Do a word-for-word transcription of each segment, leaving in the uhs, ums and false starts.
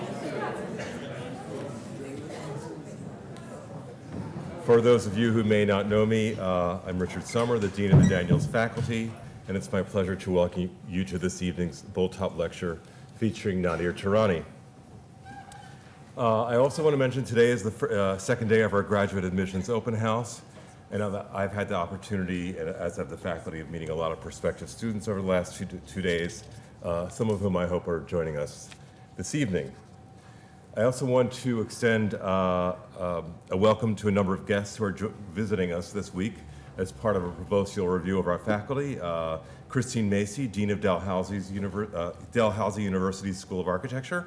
For those of you who may not know me, uh, I'm Richard Sommer, the Dean of the Daniels Faculty, and it's my pleasure to welcome you to this evening's bulthaup lecture featuring Nader Tehrani. Uh, I also want to mention today is the uh, second day of our graduate admissions open house, and I've had the opportunity, as have the faculty, of meeting a lot of prospective students over the last two, two days, uh, some of whom I hope are joining us this evening. I also want to extend uh, uh, a welcome to a number of guests who are visiting us this week as part of a proposal review of our faculty. Uh, Christine Macy, Dean of Dalhousie Univer uh, Dalhousie University School of Architecture.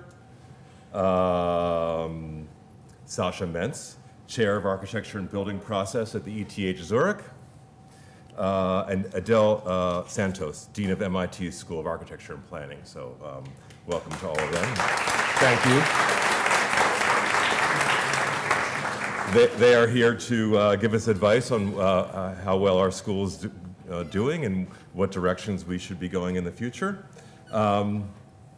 Um, Sasha Mentz, Chair of Architecture and Building Process at the E T H Zurich. Uh, and Adele uh, Santos, Dean of M I T School of Architecture and Planning. So um, welcome to all of them. Thank you. They, they are here to uh, give us advice on uh, uh, how well our school is do, uh, doing and what directions we should be going in the future. Um,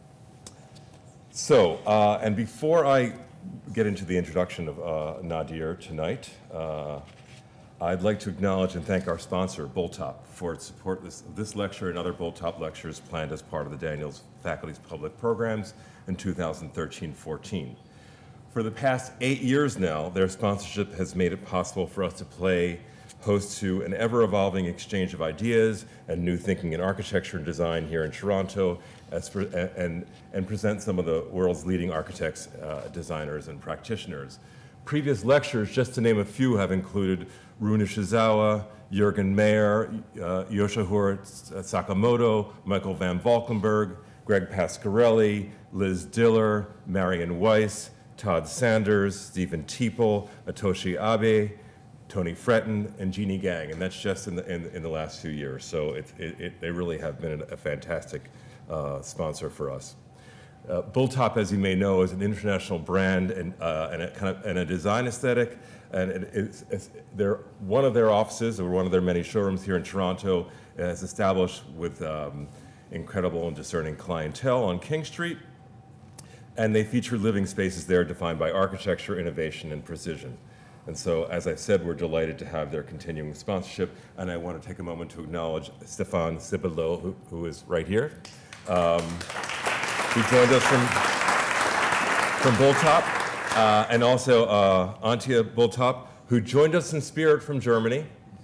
so, uh, and before I get into the introduction of uh, Nader tonight, uh, I'd like to acknowledge and thank our sponsor, bulthaup, for its support of this, this lecture and other bulthaup lectures planned as part of the Daniels Faculty's public programs in two thousand thirteen fourteen. For the past eight years now, their sponsorship has made it possible for us to play host to an ever-evolving exchange of ideas and new thinking in architecture and design here in Toronto, as for, and, and present some of the world's leading architects, uh, designers, and practitioners. Previous lectures, just to name a few, have included Rune Shizawa, Jürgen Mayer, uh, Yoshihiro Sakamoto, Michael Van Valkenburg, Greg Pasquarelli, Liz Diller, Marion Weiss, Todd Sanders, Stephen Teeple, Atoshi Abe, Tony Fretton, and Jeannie Gang, and that's just in the, in, in the last few years. So it, it, it, they really have been a fantastic uh, sponsor for us. Uh, bulthaup, as you may know, is an international brand and, uh, and, a, kind of, and a design aesthetic, and it, it's, it's, they're, one of their offices, or one of their many showrooms here in Toronto, is established with um, incredible and discerning clientele on King Street. And they feature living spaces there defined by architecture, innovation, and precision. And so, as I've said, we're delighted to have their continuing sponsorship. And I want to take a moment to acknowledge Stéphane Cibelot, who, who is right here. Um, who joined us from, from bulthaup. Uh, and also uh, Antje bulthaup, who joined us in spirit from Germany.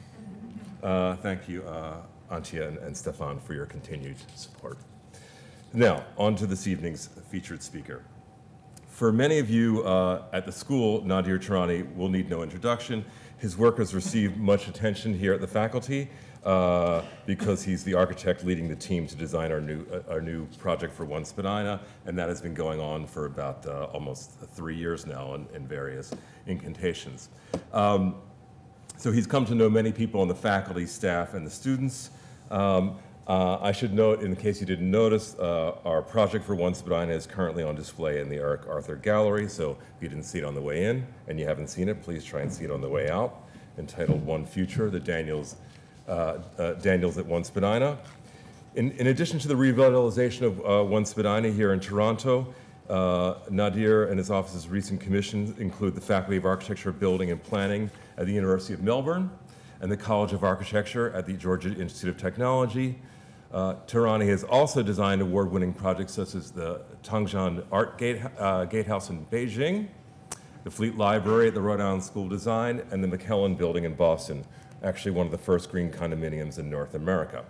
Uh, thank you, uh, Antje and, and Stéphane, for your continued support. Now, on to this evening's featured speaker. For many of you uh, at the school, Nader Tehrani will need no introduction. His work has received much attention here at the faculty uh, because he's the architect leading the team to design our new, uh, our new project for One Spadina, and that has been going on for about uh, almost three years now in, in various incantations. Um, so he's come to know many people on the faculty, staff, and the students. Um, Uh, I should note, in case you didn't notice, uh, our project for One Spadina is currently on display in the Eric Arthur Gallery, so if you didn't see it on the way in and you haven't seen it, please try and see it on the way out, entitled One Future, the Daniels, uh, uh, Daniels at One Spadina. In, in addition to the revitalization of uh, One Spadina here in Toronto, uh, Nader and his office's recent commissions include the Faculty of Architecture, Building and Planning at the University of Melbourne and the College of Architecture at the Georgia Institute of Technology. Uh, Tehrani has also designed award-winning projects such as the Tongjian Art Gate, uh, Gatehouse in Beijing, the Fleet Library at the Rhode Island School of Design, and the McKellen Building in Boston, actually one of the first green condominiums in North America.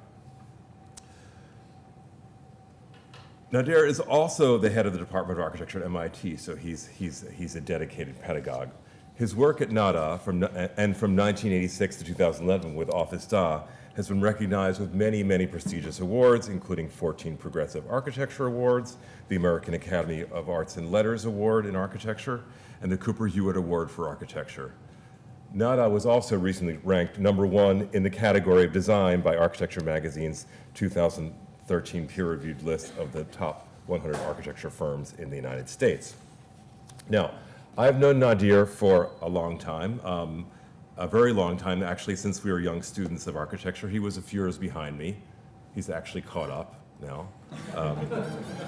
Nader is also the head of the Department of Architecture at M I T, so he's, he's, he's a dedicated pedagogue. His work at NADAAA from, and from nineteen eighty-six to two thousand eleven with Office D A has been recognized with many, many prestigious awards, including fourteen Progressive Architecture Awards, the American Academy of Arts and Letters Award in Architecture, and the Cooper Hewitt Award for Architecture. NADAAA was also recently ranked number one in the category of design by Architecture Magazine's two thousand thirteen peer-reviewed list of the top one hundred architecture firms in the United States. Now, I've known Nader for a long time, um, a very long time, actually, since we were young students of architecture. He was a few years behind me. He's actually caught up now. Um,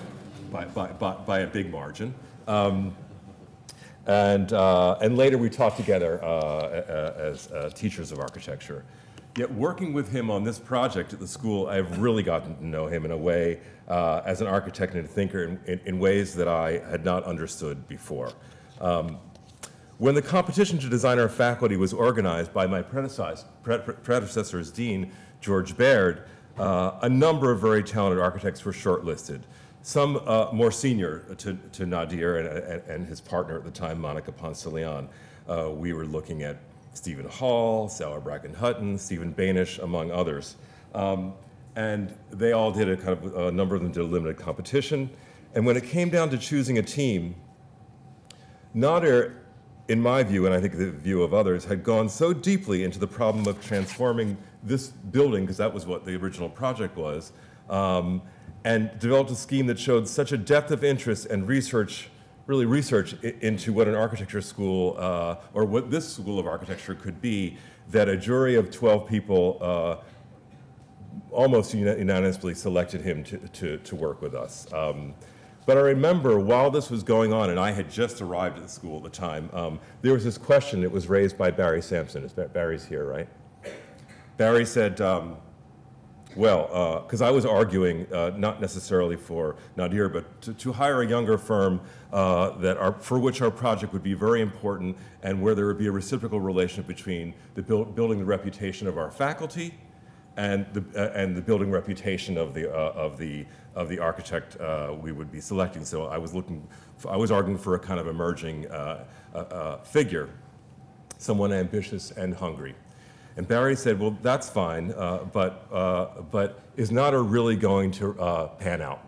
by, by, by, by a big margin. Um, and, uh, and later we taught together uh, as uh, teachers of architecture. Yet working with him on this project at the school, I've really gotten to know him in a way uh, as an architect and a thinker in, in, in ways that I had not understood before. Um, when the competition to design our faculty was organized by my predecessor, pre predecessor as dean, George Baird, uh, a number of very talented architects were shortlisted. Some uh, more senior to, to Nader and, and, and his partner at the time, Monica Ponce de Leon. Uh, we were looking at Stephen Hall, Sauer Bracken Hutton, Stephen Banish, among others. Um, and they all did a kind of, a number of them did a limited competition. And when it came down to choosing a team, Nader, in my view, and I think the view of others, had gone so deeply into the problem of transforming this building, because that was what the original project was, um, and developed a scheme that showed such a depth of interest and research, really research into what an architecture school, uh, or what this school of architecture could be, that a jury of twelve people uh, almost unanimously selected him to, to, to work with us. Um, but I remember while this was going on, and I had just arrived at the school at the time, um, there was this question that was raised by Barry Sampson. Barry's here, right? Barry said, um, well, because uh, I was arguing, uh, not necessarily for Nader, but to, to hire a younger firm uh, that our, for which our project would be very important, and where there would be a reciprocal relationship between the build, building the reputation of our faculty and the, uh, and the building reputation of the, uh, of the, of the architect uh, we would be selecting. So I was looking, for, I was arguing for a kind of emerging uh, uh, uh, figure, someone ambitious and hungry. And Barry said, well, that's fine, uh, but, uh, but is Nader really going to uh, pan out?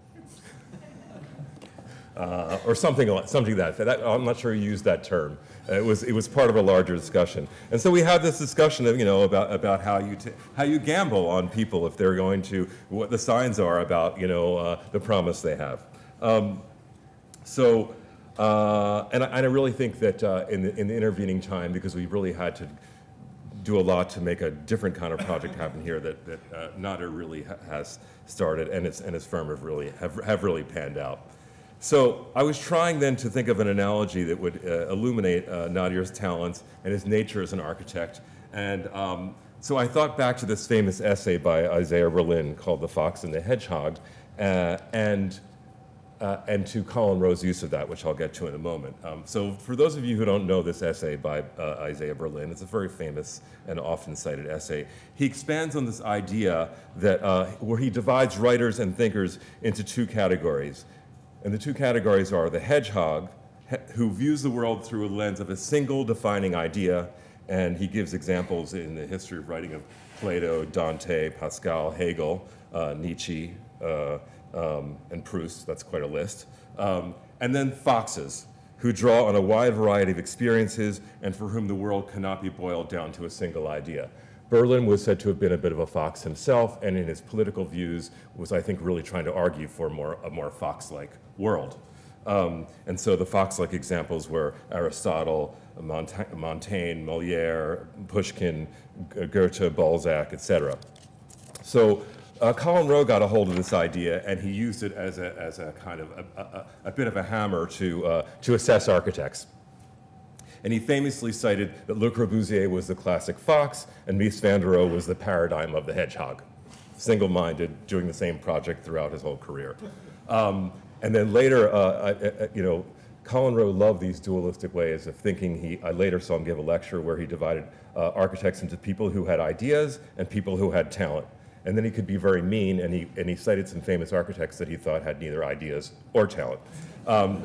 uh, or something like something like that. that. I'm not sure he used that term. Uh, it was, it was part of a larger discussion. And so we had this discussion of, you know, about, about how, you t how you gamble on people if they're going to, what the signs are about, you know, uh, the promise they have. Um, so, uh, and, I, and I really think that uh, in, the, in the intervening time, because we really had to do a lot to make a different kind of project happen here, that, that uh, Nader really ha has started, and its, and its firm have really, have, have really panned out. So I was trying then to think of an analogy that would uh, illuminate uh, Nader's talents and his nature as an architect. And um, so I thought back to this famous essay by Isaiah Berlin called The Fox and the Hedgehog, uh, and Uh, and to Colin Rowe's use of that, which I'll get to in a moment. Um, so for those of you who don't know this essay by uh, Isaiah Berlin, it's a very famous and often cited essay. He expands on this idea that, uh, where he divides writers and thinkers into two categories. And the two categories are the hedgehog, he who views the world through a lens of a single defining idea, and he gives examples in the history of writing of Plato, Dante, Pascal, Hegel, uh, Nietzsche, uh, Um, and Proust, that's quite a list. Um, and then foxes, who draw on a wide variety of experiences and for whom the world cannot be boiled down to a single idea. Berlin was said to have been a bit of a fox himself, and in his political views was, I think, really trying to argue for more, a more fox-like world. Um, and so the fox-like examples were Aristotle, Monta- Montaigne, Molière, Pushkin, Goethe, Balzac, et cetera. So Uh, Colin Rowe got a hold of this idea, and he used it as a, as a kind of a, a, a bit of a hammer to, uh, to assess architects. And he famously cited that Le Corbusier was the classic fox, and Mies van der Rohe was the paradigm of the hedgehog. Single-minded, doing the same project throughout his whole career. Um, and then later, uh, I, I, you know, Colin Rowe loved these dualistic ways of thinking. He, I later saw him give a lecture where he divided uh, architects into people who had ideas and people who had talent. And then he could be very mean, and he, and he cited some famous architects that he thought had neither ideas or talent. Um,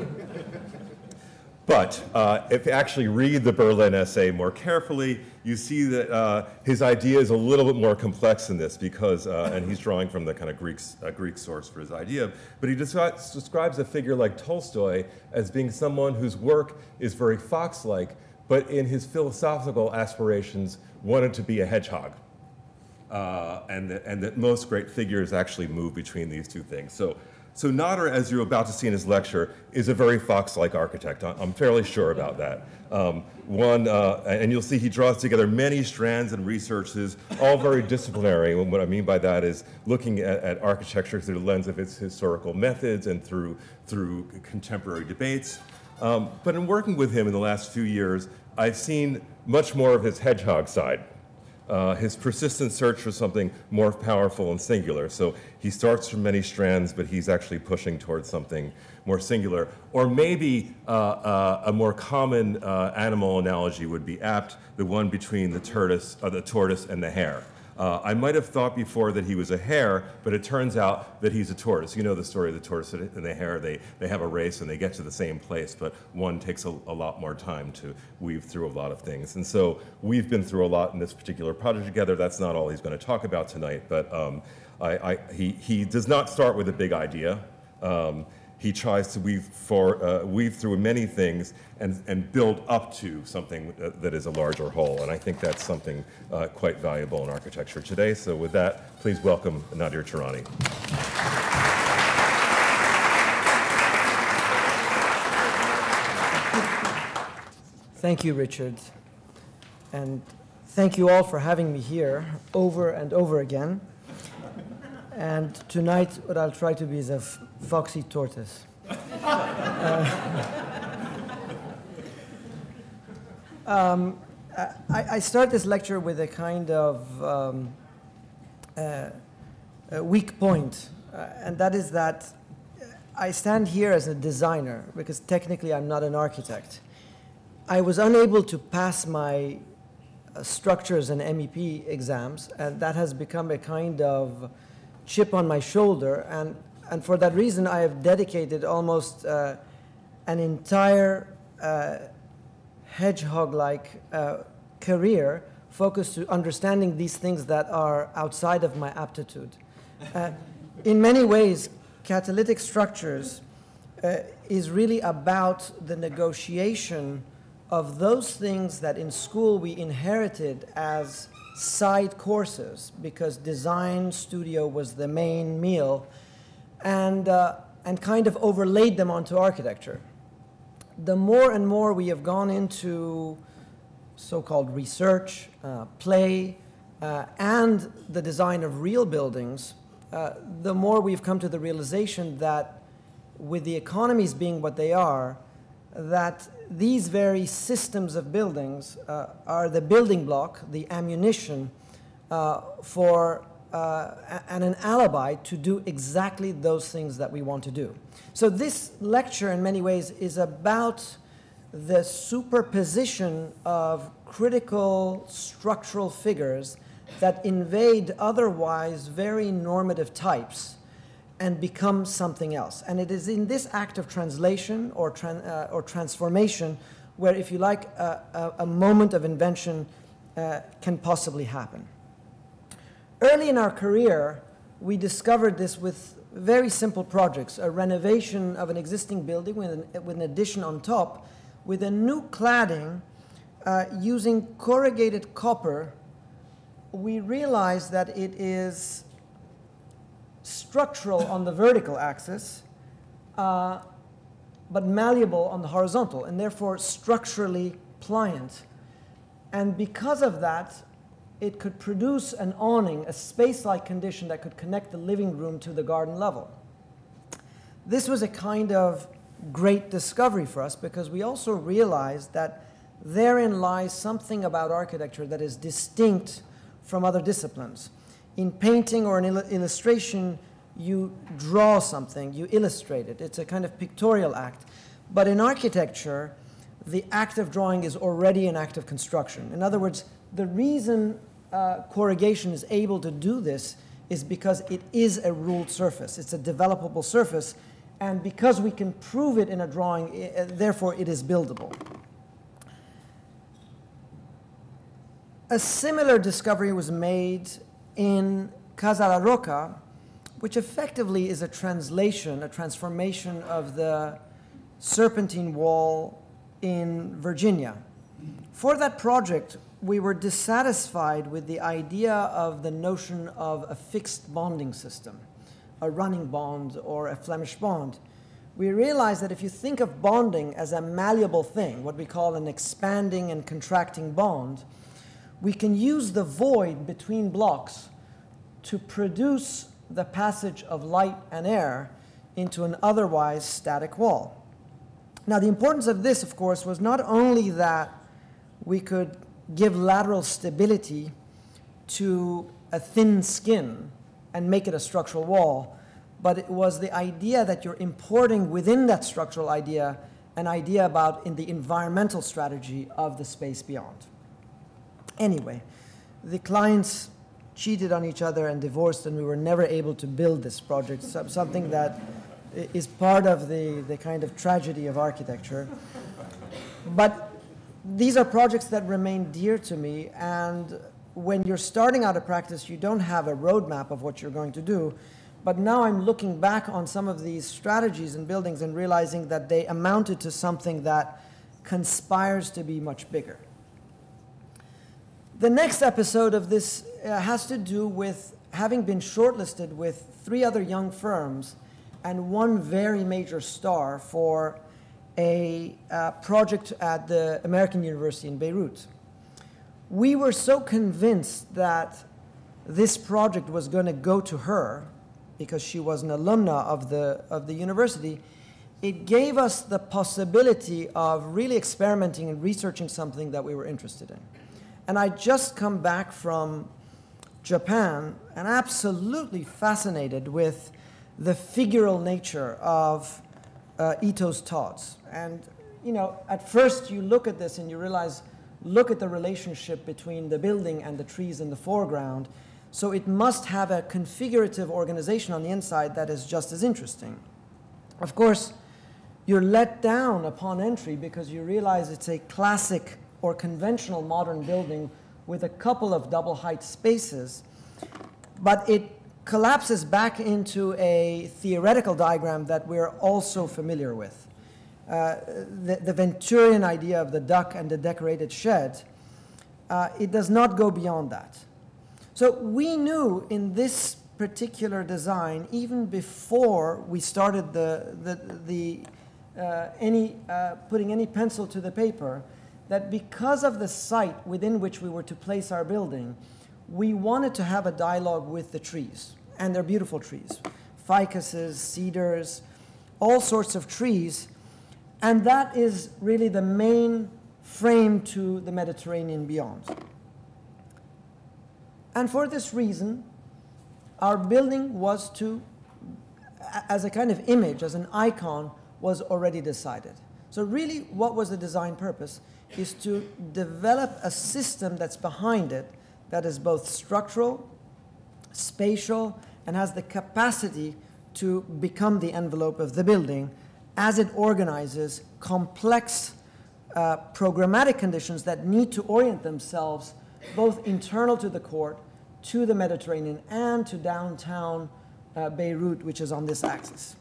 but uh, if you actually read the Berlin essay more carefully, you see that uh, his idea is a little bit more complex than this, because, uh, and he's drawing from the kind of Greek, uh, Greek source for his idea, but he describes, describes a figure like Tolstoy as being someone whose work is very fox-like, but in his philosophical aspirations wanted to be a hedgehog. Uh, and, that, and that most great figures actually move between these two things. So So Nader, as you're about to see in his lecture, is a very Fox-like architect. I'm fairly sure about that. Um, one, uh, and you'll see he draws together many strands and researches, all very disciplinary. And what I mean by that is looking at, at architecture through the lens of its historical methods and through, through contemporary debates. Um, but in working with him in the last few years, I've seen much more of his hedgehog side. Uh, his persistent search for something more powerful and singular. So he starts from many strands, but he's actually pushing towards something more singular. Or maybe uh, uh, a more common uh, animal analogy would be apt, the one between the tortoise, uh, the tortoise and the hare. Uh, I might have thought before that he was a hare, but it turns out that he's a tortoise. You know the story of the tortoise and the hare. They, they have a race and they get to the same place, but one takes a, a lot more time to weave through a lot of things. And so we've been through a lot in this particular project together. That's not all he's going to talk about tonight, but um, I, I, he, he does not start with a big idea. Um, He tries to weave, for, uh, weave through many things and, and build up to something that is a larger whole. And I think that's something uh, quite valuable in architecture today. So with that, please welcome Nader Tehrani. Thank you, Richard. And thank you all for having me here over and over again. And tonight, what I'll try to be is a foxy tortoise. uh, um, I, I start this lecture with a kind of um, uh, a weak point, uh, and that is that I stand here as a designer, because technically I'm not an architect. I was unable to pass my uh, structures and M E P exams, and that has become a kind of chip on my shoulder, and, and for that reason I have dedicated almost uh, an entire uh, hedgehog-like uh, career focused to understanding these things that are outside of my aptitude. Uh, in many ways, Catalytic Structures uh, is really about the negotiation of those things that in school we inherited as side courses, because design studio was the main meal, and, uh, and kind of overlaid them onto architecture. The more and more we have gone into so-called research, uh, play, uh, and the design of real buildings, uh, the more we've come to the realization that with the economies being what they are, that these very systems of buildings uh, are the building block, the ammunition uh, for uh, and an alibi to do exactly those things that we want to do. So this lecture in many ways is about the superposition of critical structural figures that invade otherwise very normative types and become something else. And it is in this act of translation or, tran uh, or transformation where, if you like, a, a, a moment of invention uh, can possibly happen. Early in our career, we discovered this with very simple projects, a renovation of an existing building with an, with an addition on top, with a new cladding uh, using corrugated copper. We realized that it is structural on the vertical axis, uh, but malleable on the horizontal, and therefore structurally pliant. And because of that, it could produce an awning, a space-like condition that could connect the living room to the garden level. This was a kind of great discovery for us, because we also realized that therein lies something about architecture that is distinct from other disciplines. In painting or in il illustration, you draw something, you illustrate it. It's a kind of pictorial act. But in architecture, the act of drawing is already an act of construction. In other words, the reason uh, corrugation is able to do this is because it is a ruled surface. It's a developable surface, and because we can prove it in a drawing, uh, therefore it is buildable. A similar discovery was made in Casa La Roca, which effectively is a translation, a transformation of the serpentine wall in Virginia. For that project, we were dissatisfied with the idea of the notion of a fixed bonding system. a running bond or a Flemish bond. We realized that if you think of bonding as a malleable thing, what we call an expanding and contracting bond, we can use the void between blocks to produce the passage of light and air into an otherwise static wall. Now, the importance of this, of course, was not only that we could give lateral stability to a thin skin and make it a structural wall, but it was the idea that you're importing within that structural idea an idea about in the environmental strategy of the space beyond. Anyway, the clients cheated on each other and divorced, and we were never able to build this project, so something that is part of the, the kind of tragedy of architecture. But these are projects that remain dear to me, and when you're starting out a practice, you don't have a roadmap of what you're going to do. But now I'm looking back on some of these strategies and buildings and realizing that they amounted to something that conspires to be much bigger. The next episode of this uh, has to do with having been shortlisted with three other young firms and one very major star for a uh, project at the American University in Beirut. We were so convinced that this project was going to go to her because she was an alumna of the, of the university. It gave us the possibility of really experimenting and researching something that we were interested in. And I just come back from Japan and absolutely fascinated with the figural nature of uh, Ito's thoughts. And, you know, at first you look at this and you realize, look at the relationship between the building and the trees in the foreground. So it must have a configurative organization on the inside that is just as interesting. Of course, you're let down upon entry because you realize it's a classic or conventional modern building with a couple of double height spaces, but it collapses back into a theoretical diagram that we're also familiar with. Uh, the, the Venturian idea of the duck and the decorated shed, uh, it does not go beyond that. So we knew in this particular design, even before we started the, the, the, uh, any, uh, putting any pencil to the paper, that because of the site within which we were to place our building, we wanted to have a dialogue with the trees, and they're beautiful trees. Ficuses, cedars, all sorts of trees, and that is really the main frame to the Mediterranean beyond. And for this reason, our building was to, as a kind of image, as an icon, was already decided. So really, what was the design purpose? Is to develop a system that's behind it that is both structural, spatial, and has the capacity to become the envelope of the building as it organizes complex uh, programmatic conditions that need to orient themselves both internal to the court, to the Mediterranean, and to downtown uh, Beirut, which is on this axis.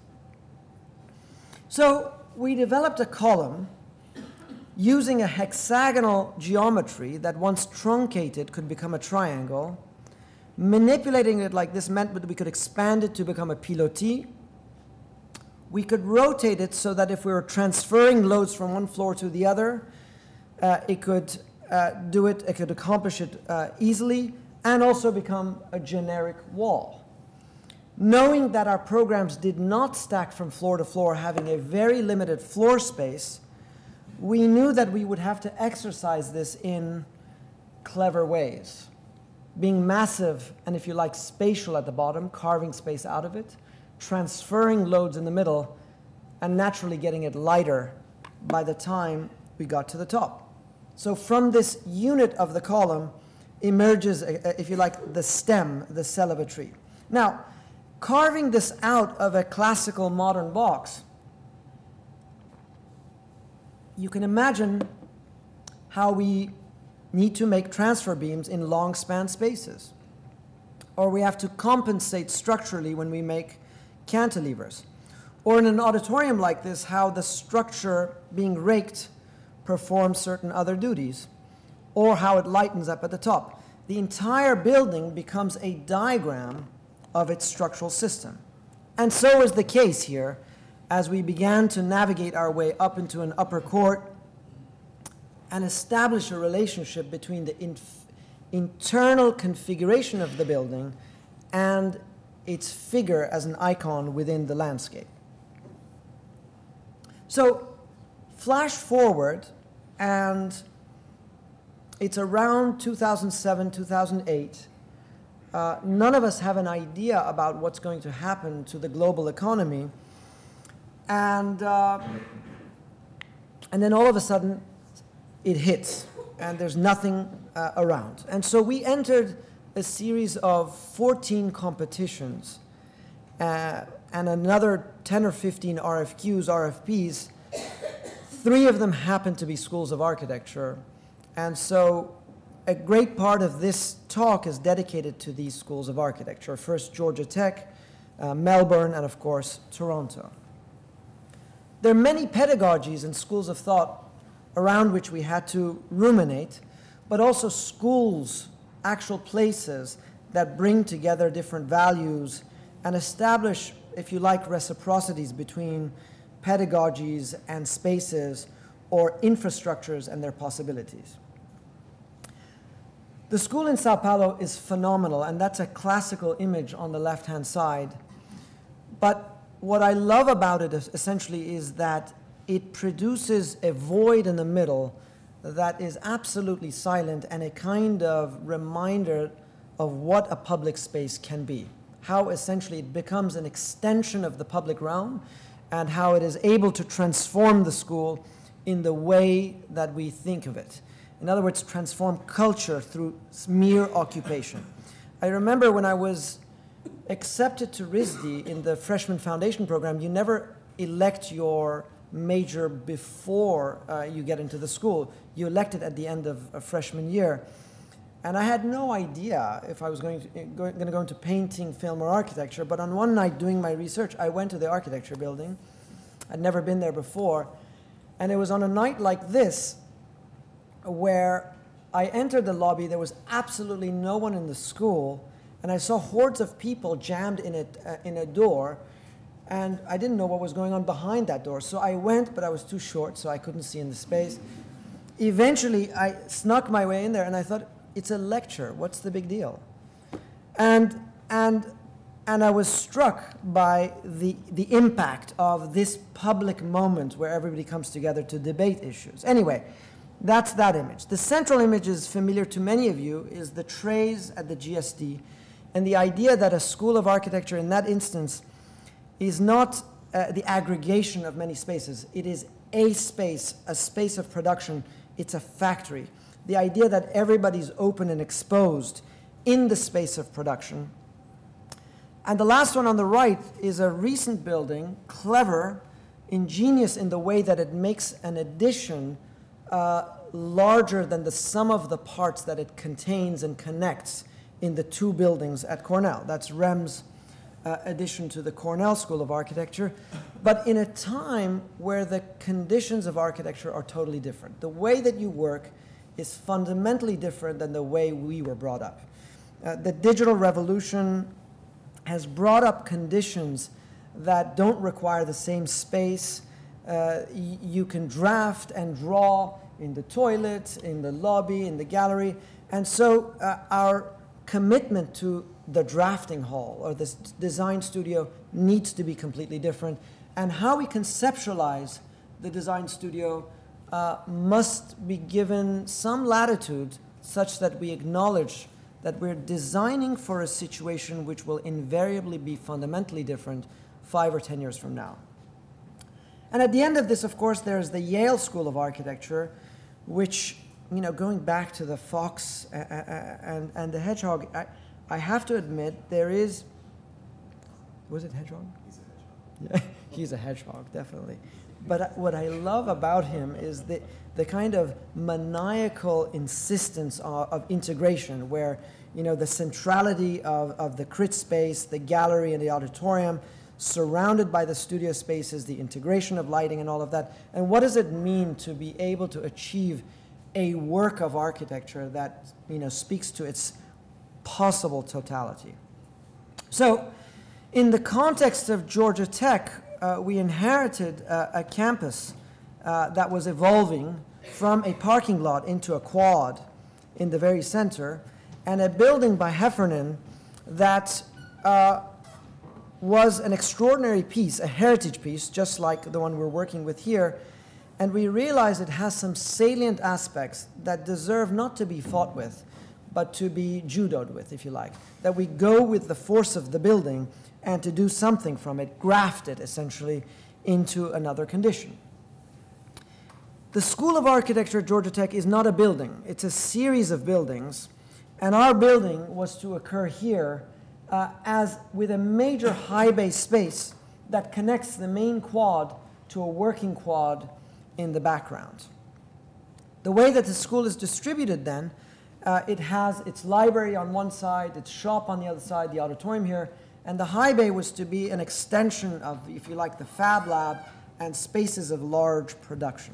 So we developed a column using a hexagonal geometry that once truncated could become a triangle. Manipulating it like this meant that we could expand it to become a pilotis. We could rotate it so that if we were transferring loads from one floor to the other, uh, it could uh, do it, it could accomplish it uh, easily, and also become a generic wall. Knowing that our programs did not stack from floor to floor, having a very limited floor space, we knew that we would have to exercise this in clever ways. Being massive and, if you like, spatial at the bottom, carving space out of it, transferring loads in the middle, and naturally getting it lighter by the time we got to the top. So from this unit of the column emerges, if you like, the stem, the cell of a tree. Now, carving this out of a classical modern box, you can imagine how we need to make transfer beams in long span spaces. Or we have to compensate structurally when we make cantilevers. Or in an auditorium like this, how the structure being raked performs certain other duties. Or how it lightens up at the top. The entire building becomes a diagram of its structural system. And so was the case here as we began to navigate our way up into an upper court and establish a relationship between the inf internal configuration of the building and its figure as an icon within the landscape. So flash forward, and it's around two thousand seven, two thousand eight. Uh, none of us have an idea about what's going to happen to the global economy. And, uh, and then all of a sudden, it hits, and there's nothing uh, around. And so we entered a series of fourteen competitions uh, and another ten or fifteen R F Qs, R F Ps. Three of them happened to be schools of architecture. And so a great part of this talk is dedicated to these schools of architecture. First, Georgia Tech, uh, Melbourne, and of course, Toronto. There are many pedagogies and schools of thought around which we had to ruminate, but also schools, actual places that bring together different values and establish, if you like, reciprocities between pedagogies and spaces or infrastructures and their possibilities. The school in Sao Paulo is phenomenal, and that's a classical image on the left-hand side. But what I love about it is essentially is that it produces a void in the middle that is absolutely silent and a kind of reminder of what a public space can be, how essentially it becomes an extension of the public realm and how it is able to transform the school in the way that we think of it. In other words, transform culture through mere occupation. I remember when I was accepted to R I S D in the freshman foundation program, you never elect your major before uh, you get into the school. You elect it at the end of a freshman year. And I had no idea if I was going to, going, going to go into painting, film, or architecture, but on one night doing my research, I went to the architecture building. I'd never been there before. And it was on a night like this where I entered the lobby, there was absolutely no one in the school, and I saw hordes of people jammed in a, uh, in a door, and I didn't know what was going on behind that door. So I went, but I was too short, so I couldn't see in the space. Eventually, I snuck my way in there, and I thought, it's a lecture. What's the big deal? And, and, and I was struck by the, the impact of this public moment where everybody comes together to debate issues. Anyway, that's that image. The central image is familiar to many of you, is the trays at the G S D, and the idea that a school of architecture in that instance is not uh, the aggregation of many spaces. It is a space, a space of production. It's a factory. The idea that everybody's open and exposed in the space of production. And the last one on the right is a recent building, clever, ingenious in the way that it makes an addition uh, larger than the sum of the parts that it contains and connects in the two buildings at Cornell. That's Rem's uh, addition to the Cornell School of Architecture, but in a time where the conditions of architecture are totally different. The way that you work is fundamentally different than the way we were brought up. Uh, the digital revolution has brought up conditions that don't require the same space. Uh, you can draft and draw in the toilet, in the lobby, in the gallery. And so uh, our commitment to the drafting hall or this design studio needs to be completely different. And how we conceptualize the design studio uh, must be given some latitude such that we acknowledge that we're designing for a situation which will invariably be fundamentally different five or ten years from now. And at the end of this, of course, there's the Yale School of Architecture, which, you know, going back to the fox and, and the hedgehog, I, I have to admit there is, was it hedgehog? He's a hedgehog. Yeah, he's a hedgehog, definitely. But what I love about him is the, the kind of maniacal insistence of, of integration where, you know, the centrality of, of the crit space, the gallery and the auditorium, surrounded by the studio spaces, the integration of lighting and all of that. And what does it mean to be able to achieve a work of architecture that, you know, speaks to its possible totality? So In the context of Georgia Tech, uh, we inherited uh, a campus uh, that was evolving from a parking lot into a quad in the very center, and a building by Heffernan that uh, was an extraordinary piece, a heritage piece, just like the one we're working with here. And we realize it has some salient aspects that deserve not to be fought with, but to be judoed with, if you like. That we go with the force of the building and to do something from it, graft it essentially into another condition. The School of Architecture at Georgia Tech is not a building. It's a series of buildings. And our building was to occur here uh, as with a major high bay space that connects the main quad to a working quad in the background. The way that the school is distributed then, uh, it has its library on one side, its shop on the other side, the auditorium here, and the high bay was to be an extension of, if you like, the Fab Lab and spaces of large production.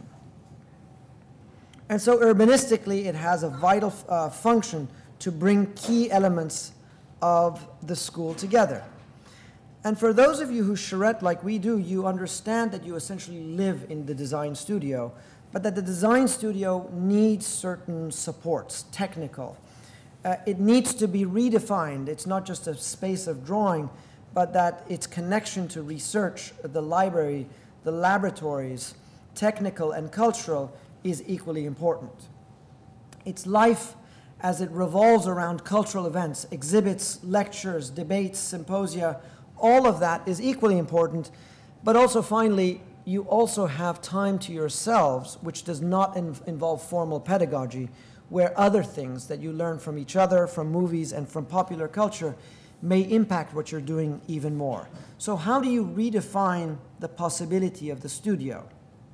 And so urbanistically, it has a vital uh, function to bring key elements of the school together. And for those of you who charrette like we do, you understand that you essentially live in the design studio, but that the design studio needs certain supports, technical. Uh, it needs to be redefined. It's not just a space of drawing, but that its connection to research, the library, the laboratories, technical and cultural, is equally important. Its life as it revolves around cultural events, exhibits, lectures, debates, symposia, all of that is equally important. But also finally, you also have time to yourselves, which does not in involve formal pedagogy, where other things that you learn from each other, from movies and from popular culture, may impact what you're doing even more. So how do you redefine the possibility of the studio?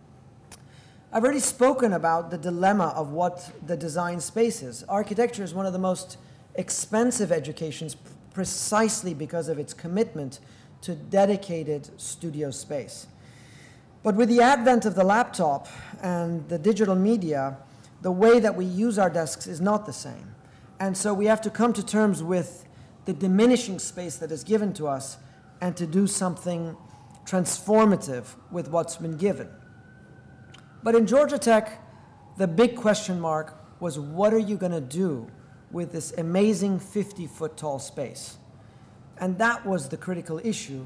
I've already spoken about the dilemma of what the design space is. Architecture is one of the most expensive educations precisely because of its commitment to dedicated studio space. But with the advent of the laptop and the digital media, the way that we use our desks is not the same. And so we have to come to terms with the diminishing space that is given to us and to do something transformative with what's been given. But in Georgia Tech, the big question mark was, what are you going to do with this amazing fifty foot tall space? And that was the critical issue.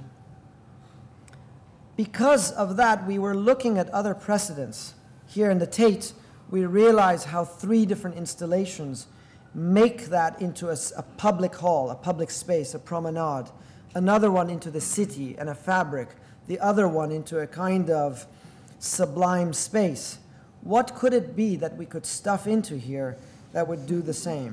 Because of that, we were looking at other precedents. Here in the Tate, we realized how three different installations make that into a, a public hall, a public space, a promenade, another one into the city and a fabric, the other one into a kind of sublime space. What could it be that we could stuff into here that would do the same?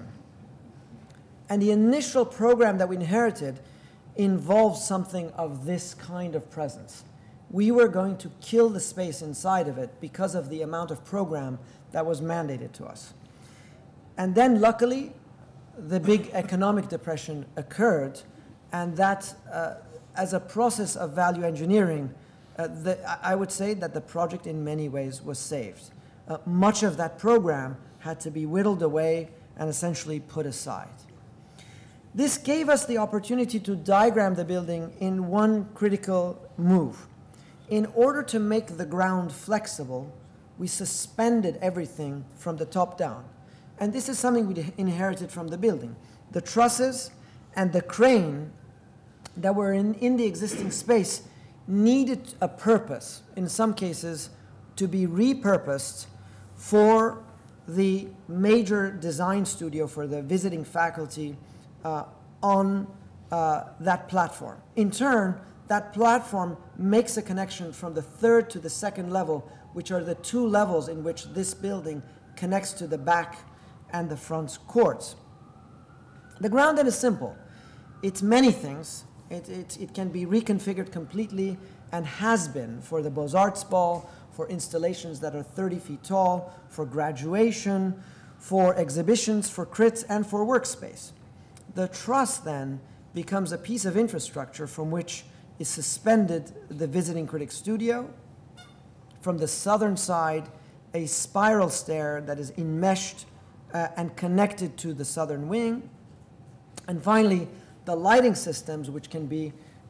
And the initial program that we inherited involved something of this kind of presence. We were going to kill the space inside of it because of the amount of program that was mandated to us. And then luckily, the big economic depression occurred, and that uh, as a process of value engineering, Uh, the, I would say that the project in many ways was saved. Uh, much of that program had to be whittled away and essentially put aside. This gave us the opportunity to diagram the building in one critical move. In order to make the ground flexible, we suspended everything from the top down. And this is something we inherited from the building. The trusses and the crane that were in, in the existing space needed a purpose, in some cases, to be repurposed for the major design studio for the visiting faculty uh, on uh, that platform. In turn, that platform makes a connection from the third to the second level, which are the two levels in which this building connects to the back and the front courts. The ground then is simple. It's many things. It, it, it can be reconfigured completely and has been for the Beaux-Arts Ball, for installations that are thirty feet tall, for graduation, for exhibitions, for crits, and for workspace. The truss then becomes a piece of infrastructure from which is suspended the visiting critic studio. From the southern side, a spiral stair that is enmeshed uh, and connected to the southern wing. And finally, the lighting systems, which can be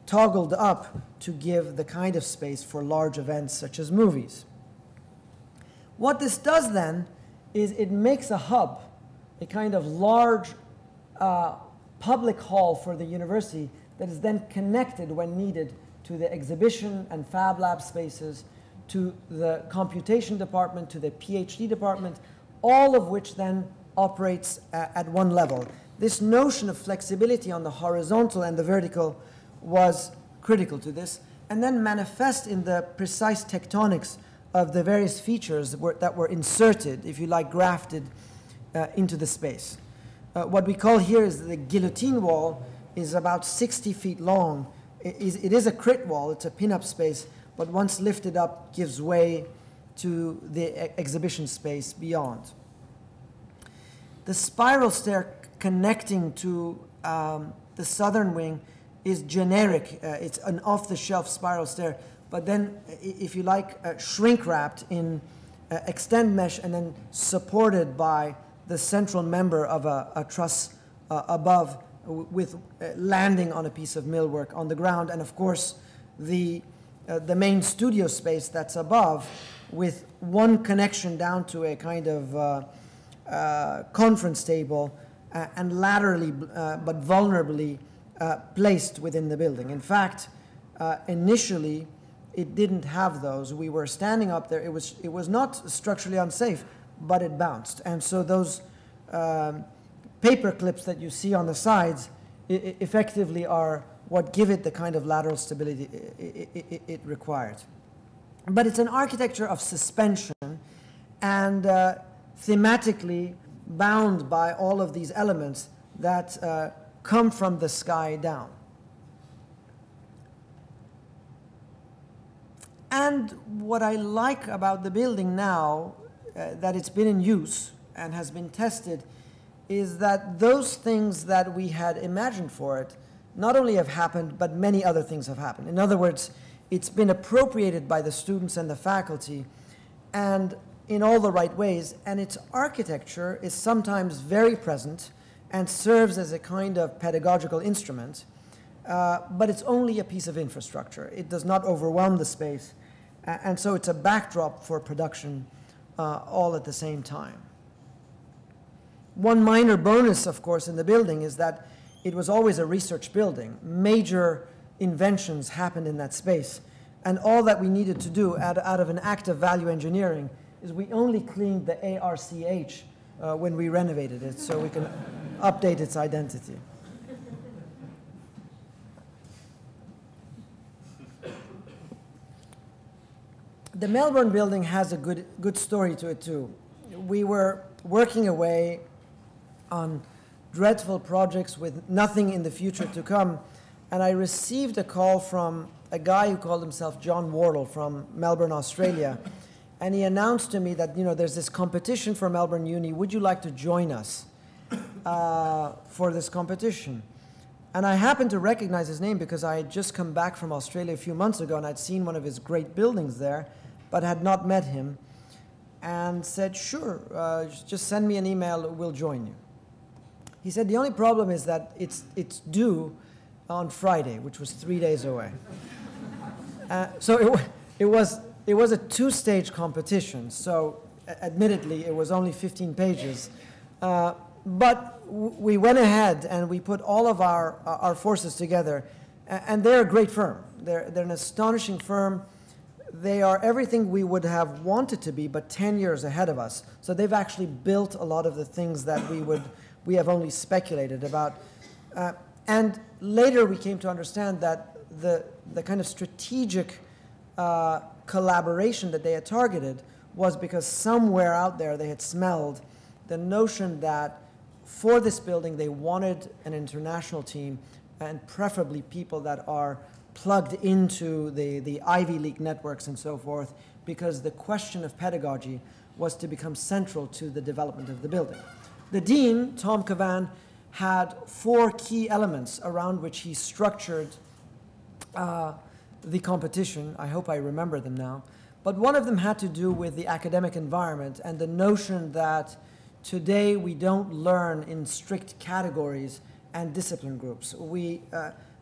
toggled up to give the kind of space for large events such as movies. What this does then is it makes a hub, a kind of large uh, public hall for the university that is then connected when needed to the exhibition and fab lab spaces, to the computation department, to the PhD department, all of which then operates uh, at one level. This notion of flexibility on the horizontal and the vertical was critical to this, and then manifest in the precise tectonics of the various features that were, that were inserted, if you like, grafted uh, into the space. Uh, what we call here is the guillotine wall is about sixty feet long. It is, it is a crit wall, it's a pin-up space, but once lifted up gives way to the e exhibition space beyond. The spiral stair connecting to um, the southern wing is generic. Uh, it's an off-the-shelf spiral stair, but then, if you like, uh, shrink-wrapped in uh, extend mesh and then supported by the central member of a, a truss uh, above with uh, landing on a piece of millwork on the ground, and of course the, uh, the main studio space that's above with one connection down to a kind of uh, uh, conference table uh, and laterally uh, but vulnerably uh, placed within the building. In fact, uh, initially it didn't have those. We were standing up there. It was, it was not structurally unsafe, but it bounced. And so those um, paper clips that you see on the sides I effectively are what give it the kind of lateral stability it, it, it required. But it's an architecture of suspension and uh, thematically bound by all of these elements that uh, come from the sky down. And what I like about the building now, uh, that it's been in use and has been tested, is that those things that we had imagined for it not only have happened, but many other things have happened. In other words, it's been appropriated by the students and the faculty, and in all the right ways, and its architecture is sometimes very present and serves as a kind of pedagogical instrument, uh, but it's only a piece of infrastructure. It does not overwhelm the space, uh, and so it's a backdrop for production uh, all at the same time. One minor bonus, of course, in the building is that it was always a research building. Major inventions happened in that space, and all that we needed to do out, out of an act of value engineering is we only cleaned the A R C H uh, when we renovated it, so we can update its identity. The Melbourne building has a good, good story to it too. We were working away on dreadful projects with nothing in the future to come, and I received a call from a guy who called himself John Wardle from Melbourne, Australia, and he announced to me that, you know, there's this competition for Melbourne Uni, would you like to join us uh, for this competition? And I happened to recognize his name because I had just come back from Australia a few months ago and I'd seen one of his great buildings there, but had not met him, and said, sure, uh, just send me an email, we'll join you. He said, the only problem is that it's, it's due on Friday, which was three days away. uh, so it, it, was, it was a two-stage competition, so admittedly it was only fifteen pages. Uh, but w we went ahead and we put all of our, our forces together, and they're a great firm. They're, they're an astonishing firm. They are everything we would have wanted to be, but ten years ahead of us. So they've actually built a lot of the things that we would we have only speculated about. Uh, and later we came to understand that the, the kind of strategic uh, collaboration that they had targeted was because somewhere out there they had smelled the notion that for this building they wanted an international team, and preferably people that are plugged into the, the Ivy League networks and so forth, because the question of pedagogy was to become central to the development of the building. The dean, Tom Cavan, had four key elements around which he structured uh, the competition. I hope I remember them now. But one of them had to do with the academic environment and the notion that today we don't learn in strict categories and discipline groups. We, uh,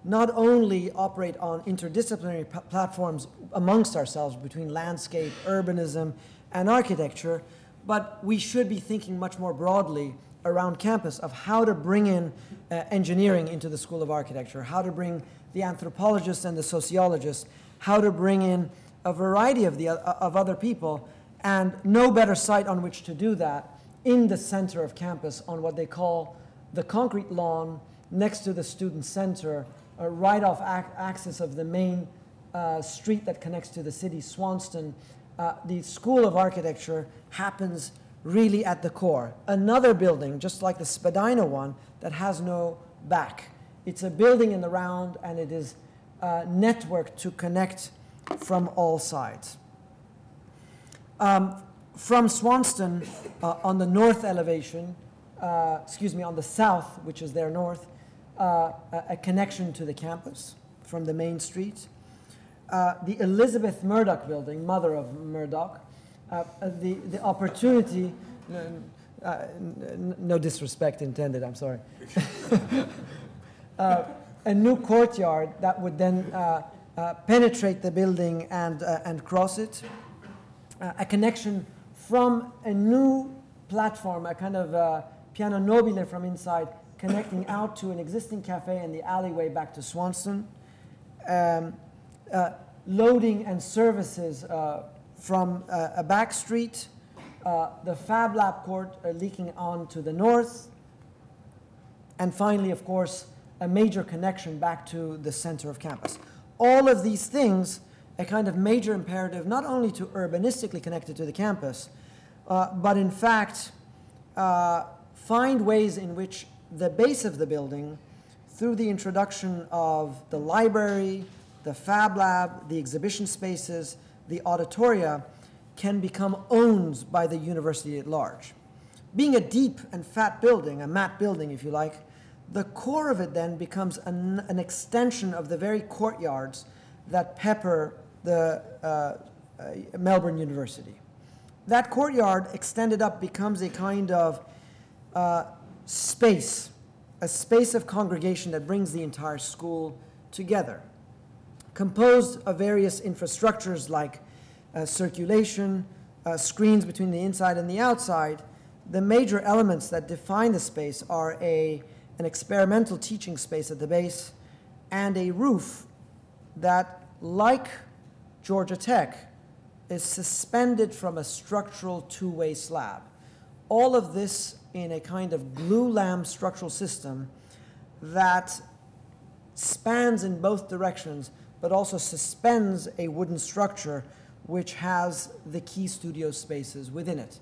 not only operate on interdisciplinary p- platforms amongst ourselves between landscape, urbanism, and architecture, but we should be thinking much more broadly around campus of how to bring in uh, engineering into the School of Architecture, how to bring the anthropologists and the sociologists, how to bring in a variety of, the, uh, of other people, and no better site on which to do that in the center of campus on what they call the concrete lawn next to the student center, uh, right off ac axis of the main uh, street that connects to the city, Swanston. Uh, the School of Architecture happens really at the core. Another building, just like the Spadina one, that has no back. It's a building in the round, and it is uh, networked to connect from all sides. Um, from Swanston, uh, on the north elevation, uh, excuse me, on the south, which is their north, uh, a, a connection to the campus from the main street. Uh, the Elizabeth Murdoch building, mother of Murdoch, uh, the, the opportunity, uh, no disrespect intended, I'm sorry. uh, a new courtyard that would then uh, uh, penetrate the building and, uh, and cross it. Uh, a connection from a new platform, a kind of uh, piano nobile from inside, connecting out to an existing cafe and the alleyway back to Swanston. Um, uh, loading and services uh, from uh, a back street, uh, the Fab Lab court uh, leaking on to the north, and finally, of course, a major connection back to the center of campus. All of these things, a kind of major imperative, not only to urbanistically connect it to the campus, uh, but in fact, uh, find ways in which the base of the building, through the introduction of the library, the Fab Lab, the exhibition spaces, the auditoria, can become owned by the university at large. Being a deep and fat building, a matte building if you like, the core of it then becomes an, an extension of the very courtyards that pepper the uh, uh, Melbourne University. That courtyard extended up becomes a kind of uh, space, a space of congregation that brings the entire school together. Composed of various infrastructures like uh, circulation, uh, screens between the inside and the outside, the major elements that define the space are a, an experimental teaching space at the base and a roof that, like Georgia Tech, is suspended from a structural two-way slab. All of this in a kind of glue lamb structural system that spans in both directions, but also suspends a wooden structure which has the key studio spaces within it.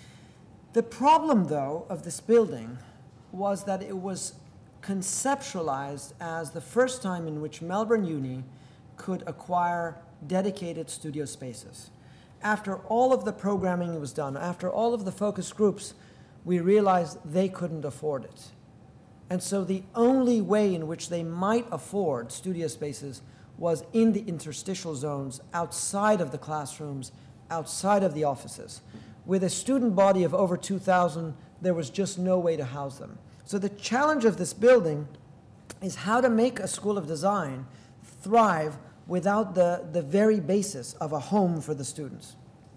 The problem, though, of this building was that it was conceptualized as the first time in which Melbourne Uni could acquire dedicated studio spaces. After all of the programming was done, after all of the focus groups, we realized they couldn't afford it. And so the only way in which they might afford studio spaces was in the interstitial zones outside of the classrooms, outside of the offices. With a student body of over two thousand, there was just no way to house them. So the challenge of this building is how to make a school of design thrive without the, the very basis of a home for the students.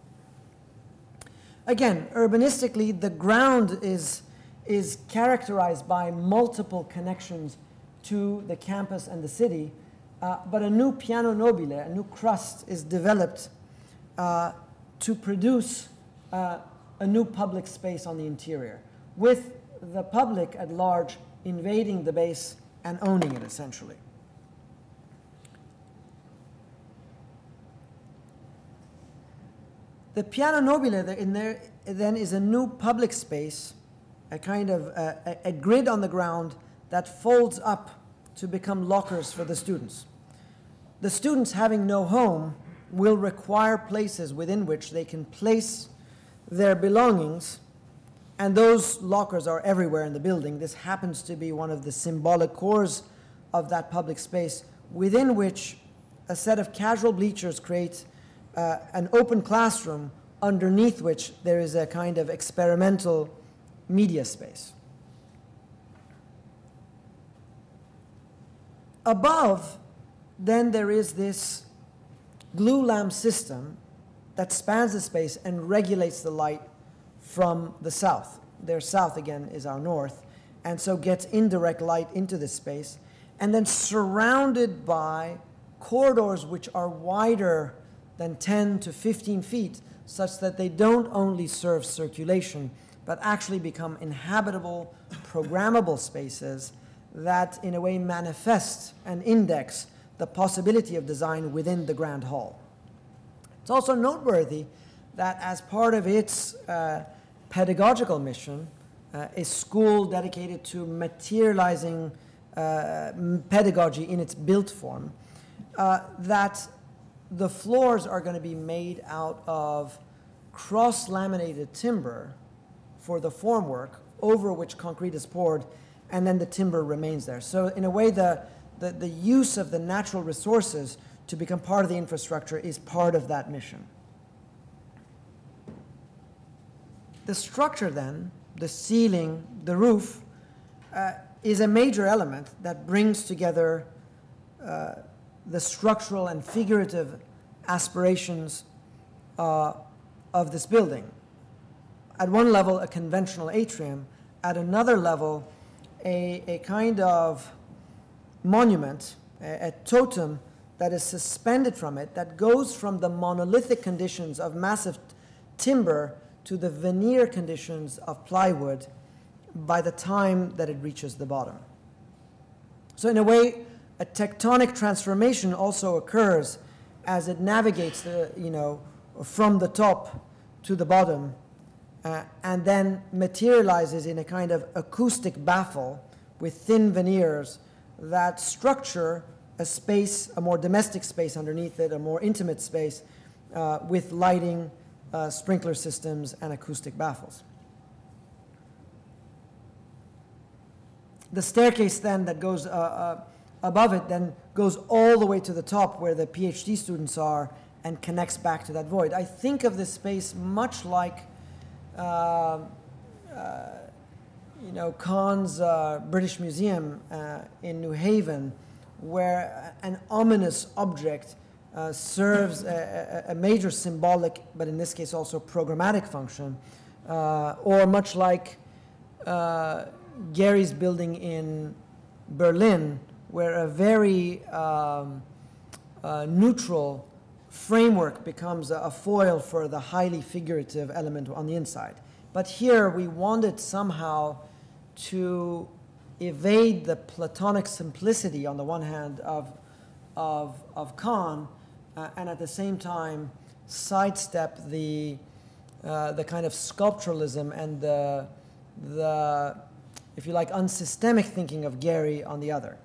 Again, urbanistically, the ground is, is characterized by multiple connections to the campus and the city, uh, but a new piano nobile, a new crust, is developed uh, to produce uh, a new public space on the interior, with the public at large invading the base and owning it, essentially. The piano nobile in there then is a new public space, a kind of uh, a, a grid on the ground that folds up to become lockers for the students. The students, having no home, will require places within which they can place their belongings, and those lockers are everywhere in the building. This happens to be one of the symbolic cores of that public space, within which a set of casual bleachers create uh, an open classroom underneath which there is a kind of experimental media space. Above, then there is this glue lamp system that spans the space and regulates the light from the south. Their south, again, is our north, and so gets indirect light into this space, and then surrounded by corridors which are wider than ten to fifteen feet, such that they don't only serve circulation, but actually become inhabitable, programmable spaces that in a way manifest and index the possibility of design within the Grand Hall. It's also noteworthy that as part of its uh, pedagogical mission, uh, a school dedicated to materializing uh, pedagogy in its built form, uh, that the floors are going to be made out of cross-laminated timber for the formwork, over which concrete is poured, and then the timber remains there. So in a way, the, the, the use of the natural resources to become part of the infrastructure is part of that mission. The structure then, the ceiling, the roof, uh, is a major element that brings together uh, the structural and figurative aspirations uh, of this building. At one level, a conventional atrium. At another level, a, a kind of monument, a, a totem that is suspended from it, that goes from the monolithic conditions of massive timber to the veneer conditions of plywood by the time that it reaches the bottom. So in a way, a tectonic transformation also occurs as it navigates the, you know, from the top to the bottom, uh, and then materializes in a kind of acoustic baffle with thin veneers that structure a space, a more domestic space underneath it, a more intimate space uh, with lighting, uh, sprinkler systems, and acoustic baffles. The staircase then that goes uh, uh, above it then goes all the way to the top where the PhD students are and connects back to that void. I think of this space much like uh, uh, you know, Kahn's uh, British Museum uh, in New Haven, where an ominous object uh, serves a, a, a major symbolic, but in this case also programmatic function, uh, or much like uh, Gary's building in Berlin, where a very um, uh, neutral framework becomes a, a foil for the highly figurative element on the inside. But here we wanted somehow to evade the Platonic simplicity on the one hand of, of, of Kahn, uh, and at the same time sidestep the, uh, the kind of sculpturalism and the, the, if you like, unsystemic thinking of Gary on the other.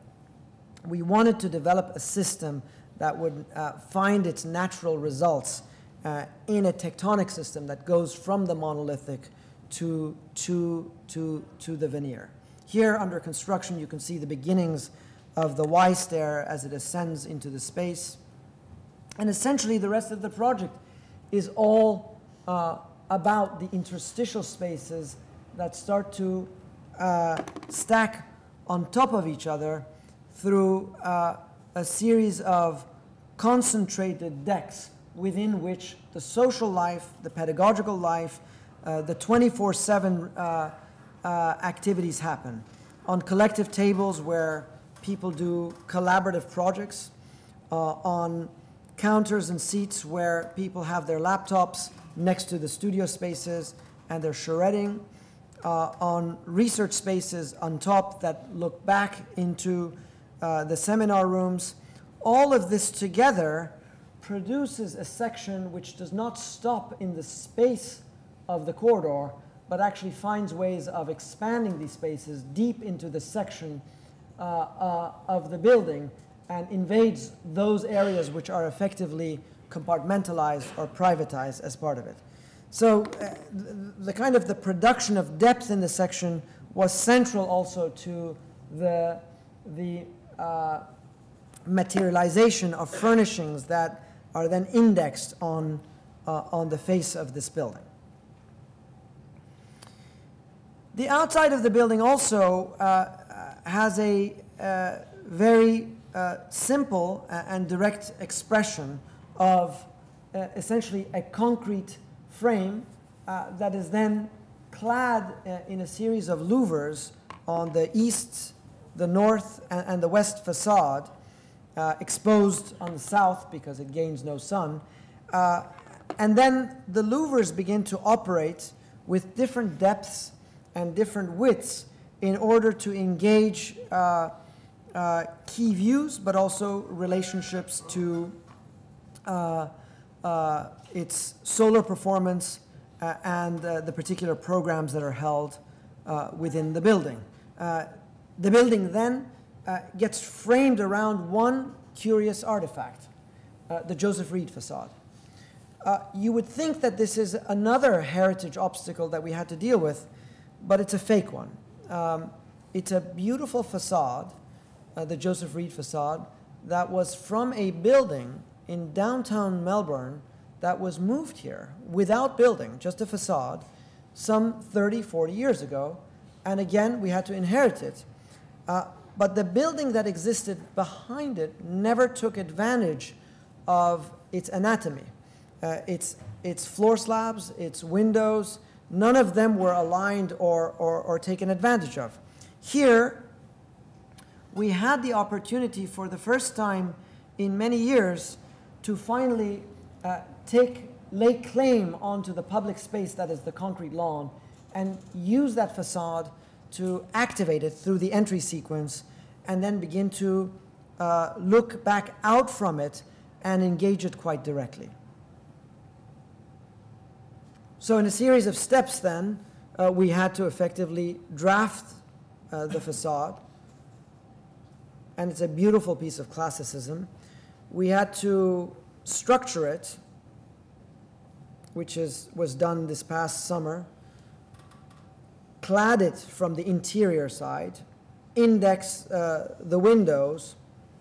We wanted to develop a system that would uh, find its natural results uh, in a tectonic system that goes from the monolithic to, to, to, to the veneer. Here under construction, you can see the beginnings of the Y stair as it ascends into the space. And essentially, the rest of the project is all uh, about the interstitial spaces that start to uh, stack on top of each other through uh, a series of concentrated decks within which the social life, the pedagogical life, uh, the twenty-four seven uh, uh, activities happen. On collective tables where people do collaborative projects, uh, on counters and seats where people have their laptops next to the studio spaces and they're charretting, uh, on research spaces on top that look back into uh, the seminar rooms. All of this together produces a section which does not stop in the space of the corridor, but actually finds ways of expanding these spaces deep into the section uh, uh, of the building and invades those areas which are effectively compartmentalized or privatized as part of it. So uh, the, the kind of the production of depth in the section was central also to the, the uh, materialization of furnishings that are then indexed on, uh, on the face of this building. The outside of the building also uh, has a uh, very uh, simple and direct expression of uh, essentially a concrete frame uh, that is then clad uh, in a series of louvers on the east, the north, and, and the west facade, uh, exposed on the south because it gains no sun. Uh, and then the louvers begin to operate with different depths and different widths in order to engage uh, uh, key views, but also relationships to uh, uh, its solar performance uh, and uh, the particular programs that are held uh, within the building. Uh, the building then uh, gets framed around one curious artifact, uh, the Joseph Reed facade. Uh, you would think that this is another heritage obstacle that we had to deal with, but it's a fake one. Um, it's a beautiful facade, uh, the Joseph Reed facade, that was from a building in downtown Melbourne that was moved here without building, just a facade, some thirty, forty years ago. And again, we had to inherit it. Uh, but the building that existed behind it never took advantage of its anatomy. Uh, its, its floor slabs, its windows, none of them were aligned or, or, or taken advantage of. Here, we had the opportunity for the first time in many years to finally uh, take, lay claim onto the public space that is the concrete lawn and use that facade to activate it through the entry sequence and then begin to uh, look back out from it and engage it quite directly. So in a series of steps then, uh, we had to effectively draft uh, the facade, and it's a beautiful piece of classicism. We had to structure it, which is, was done this past summer, clad it from the interior side, index uh, the windows,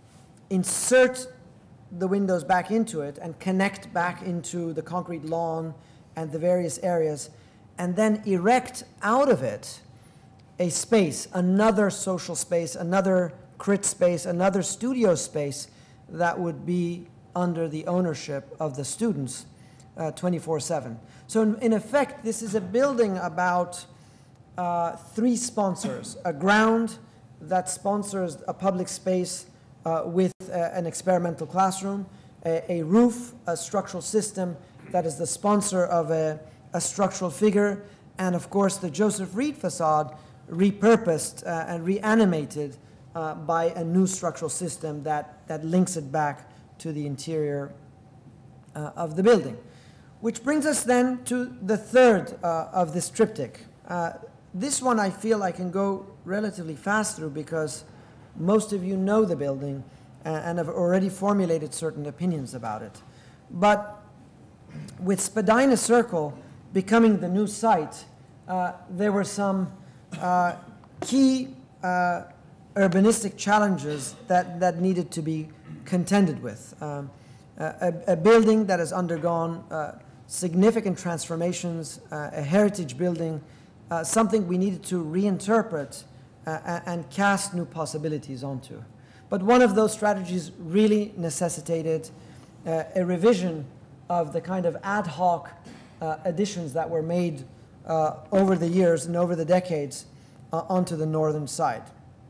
insert the windows back into it, and connect back into the concrete lawn and the various areas, and then erect out of it a space, another social space, another crit space, another studio space that would be under the ownership of the students twenty-four seven. So in, in effect, this is a building about uh, three sponsors: a ground that sponsors a public space uh, with uh, an experimental classroom, a, a roof, a structural system that is the sponsor of a, a structural figure, and of course the Joseph Reed facade repurposed uh, and reanimated uh, by a new structural system that, that links it back to the interior uh, of the building. Which brings us then to the third uh, of this triptych. Uh, this one I feel I can go relatively fast through because most of you know the building uh, and have already formulated certain opinions about it. But with Spadina Circle becoming the new site, uh, there were some uh, key uh, urbanistic challenges that, that needed to be contended with. Um, a, a building that has undergone uh, significant transformations, uh, a heritage building, uh, something we needed to reinterpret uh, and cast new possibilities onto. But one of those strategies really necessitated uh, a revision of the kind of ad hoc uh, additions that were made uh, over the years and over the decades uh, onto the northern side.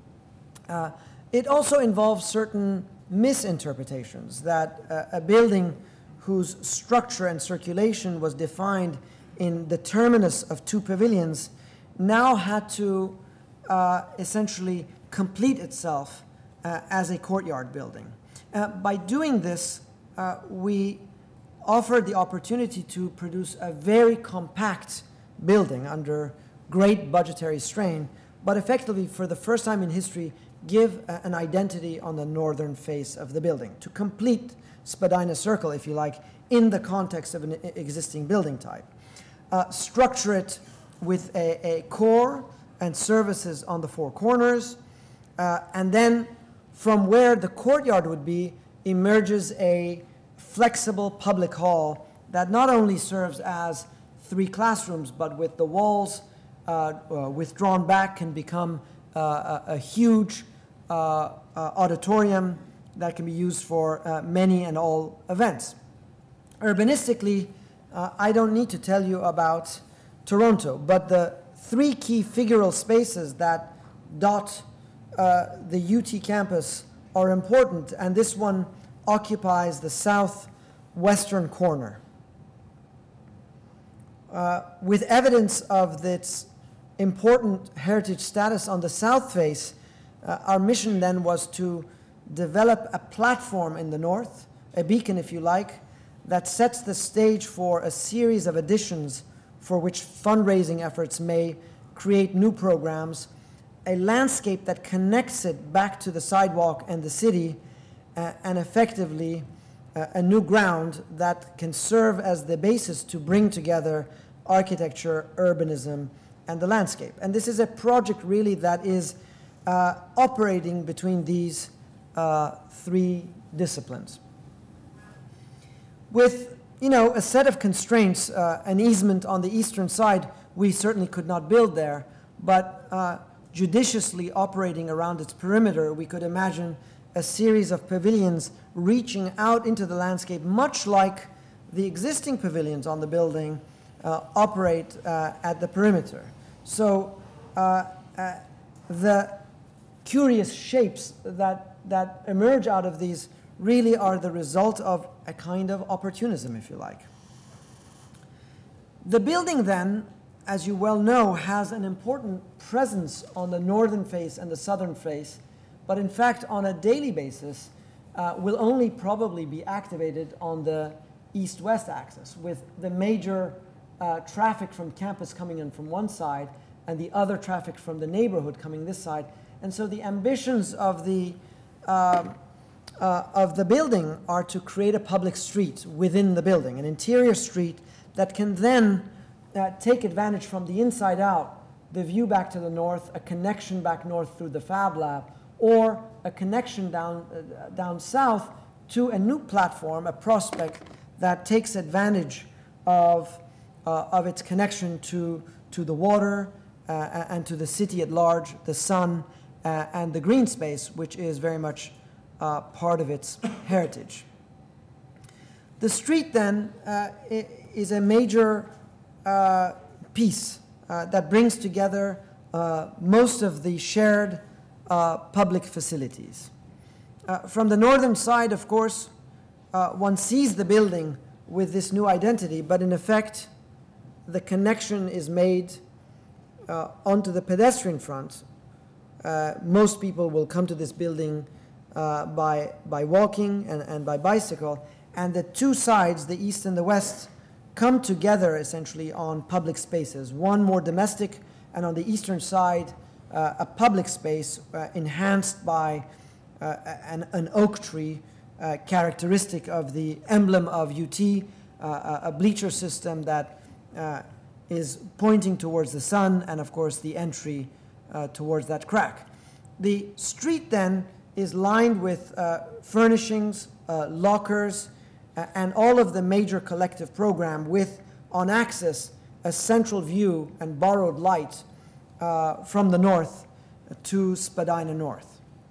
Uh, it also involves certain misinterpretations that uh, a building whose structure and circulation was defined in the terminus of two pavilions now had to uh, essentially complete itself uh, as a courtyard building. Uh, by doing this, uh, we offered the opportunity to produce a very compact building under great budgetary strain, but effectively, for the first time in history, give a, an identity on the northern face of the building, to complete Spadina Circle, if you like, in the context of an existing building type. Uh, structure it with a, a core and services on the four corners, uh, and then from where the courtyard would be emerges a flexible public hall that not only serves as three classrooms, but with the walls uh, uh, withdrawn back can become uh, a, a huge uh, uh, auditorium that can be used for uh, many and all events. Urbanistically, uh, I don't need to tell you about Toronto, but the three key figural spaces that dot uh, the U T campus are important, and this one occupies the southwestern corner. Uh, with evidence of its important heritage status on the south face, uh, our mission then was to develop a platform in the north, a beacon if you like, that sets the stage for a series of additions for which fundraising efforts may create new programs, a landscape that connects it back to the sidewalk and the city, uh, and effectively uh, a new ground that can serve as the basis to bring together architecture, urbanism, and the landscape. And this is a project really that is uh, operating between these uh, three disciplines. With, you know, a set of constraints, uh, an easement on the eastern side, we certainly could not build there, but uh, judiciously operating around its perimeter, we could imagine a series of pavilions reaching out into the landscape, much like the existing pavilions on the building uh, operate uh, at the perimeter. So uh, uh, the curious shapes that, that emerge out of these really are the result of a kind of opportunism, if you like. The building then, as you well know, has an important presence on the northern face and the southern face, but in fact on a daily basis uh, will only probably be activated on the east-west axis, with the major uh, traffic from campus coming in from one side and the other traffic from the neighborhood coming this side. And so the ambitions of the uh, Uh, of the building are to create a public street within the building, an interior street that can then uh, take advantage from the inside out, the view back to the north, a connection back north through the Fab Lab, or a connection down, uh, down south to a new platform, a prospect that takes advantage of, uh, of its connection to, to the water uh, and to the city at large, the sun, uh, and the green space, which is very much Uh, part of its heritage. The street then uh, is a major uh, piece uh, that brings together uh, most of the shared uh, public facilities. Uh, from the northern side, of course, uh, one sees the building with this new identity, but in effect, the connection is made uh, onto the pedestrian front. Uh, most people will come to this building Uh, by, by walking and, and by bicycle, and the two sides, the east and the west, come together essentially on public spaces, one more domestic, and on the eastern side, uh, a public space uh, enhanced by uh, an, an oak tree, uh, characteristic of the emblem of U T, uh, a bleacher system that uh, is pointing towards the sun, and of course the entry uh, towards that crack. The street then is lined with uh, furnishings, uh, lockers, uh, and all of the major collective program with, on axis, a central view and borrowed light uh, from the north to Spadina North.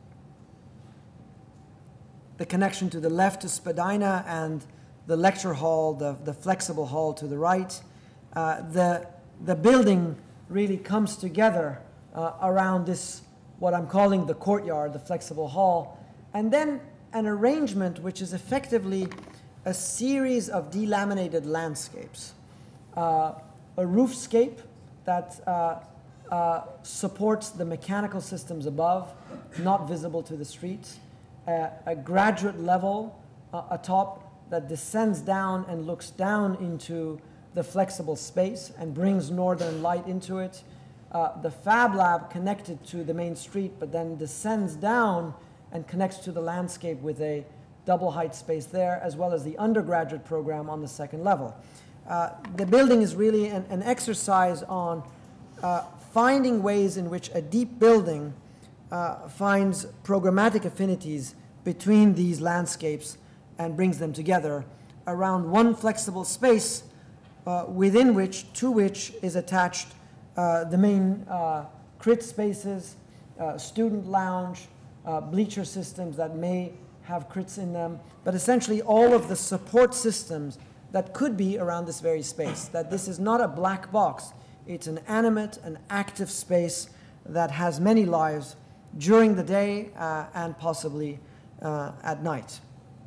The connection to the left to Spadina and the lecture hall, the, the flexible hall to the right. Uh, the, the building really comes together uh, around this, what I'm calling the courtyard, the flexible hall, and then an arrangement which is effectively a series of delaminated landscapes. Uh, a roofscape that uh, uh, supports the mechanical systems above, not visible to the streets, uh, a graduate level uh, atop that descends down and looks down into the flexible space and brings northern light into it. Uh, the Fab Lab connected to the main street, but then descends down and connects to the landscape with a double height space there, as well as the undergraduate program on the second level. Uh, the building is really an, an exercise on uh, finding ways in which a deep building uh, finds programmatic affinities between these landscapes and brings them together around one flexible space uh, within which, to which is attached Uh, the main uh, crit spaces, uh, student lounge, uh, bleacher systems that may have crits in them, but essentially all of the support systems that could be around this very space, that this is not a black box, it's an animate, an active space that has many lives during the day uh, and possibly uh, at night.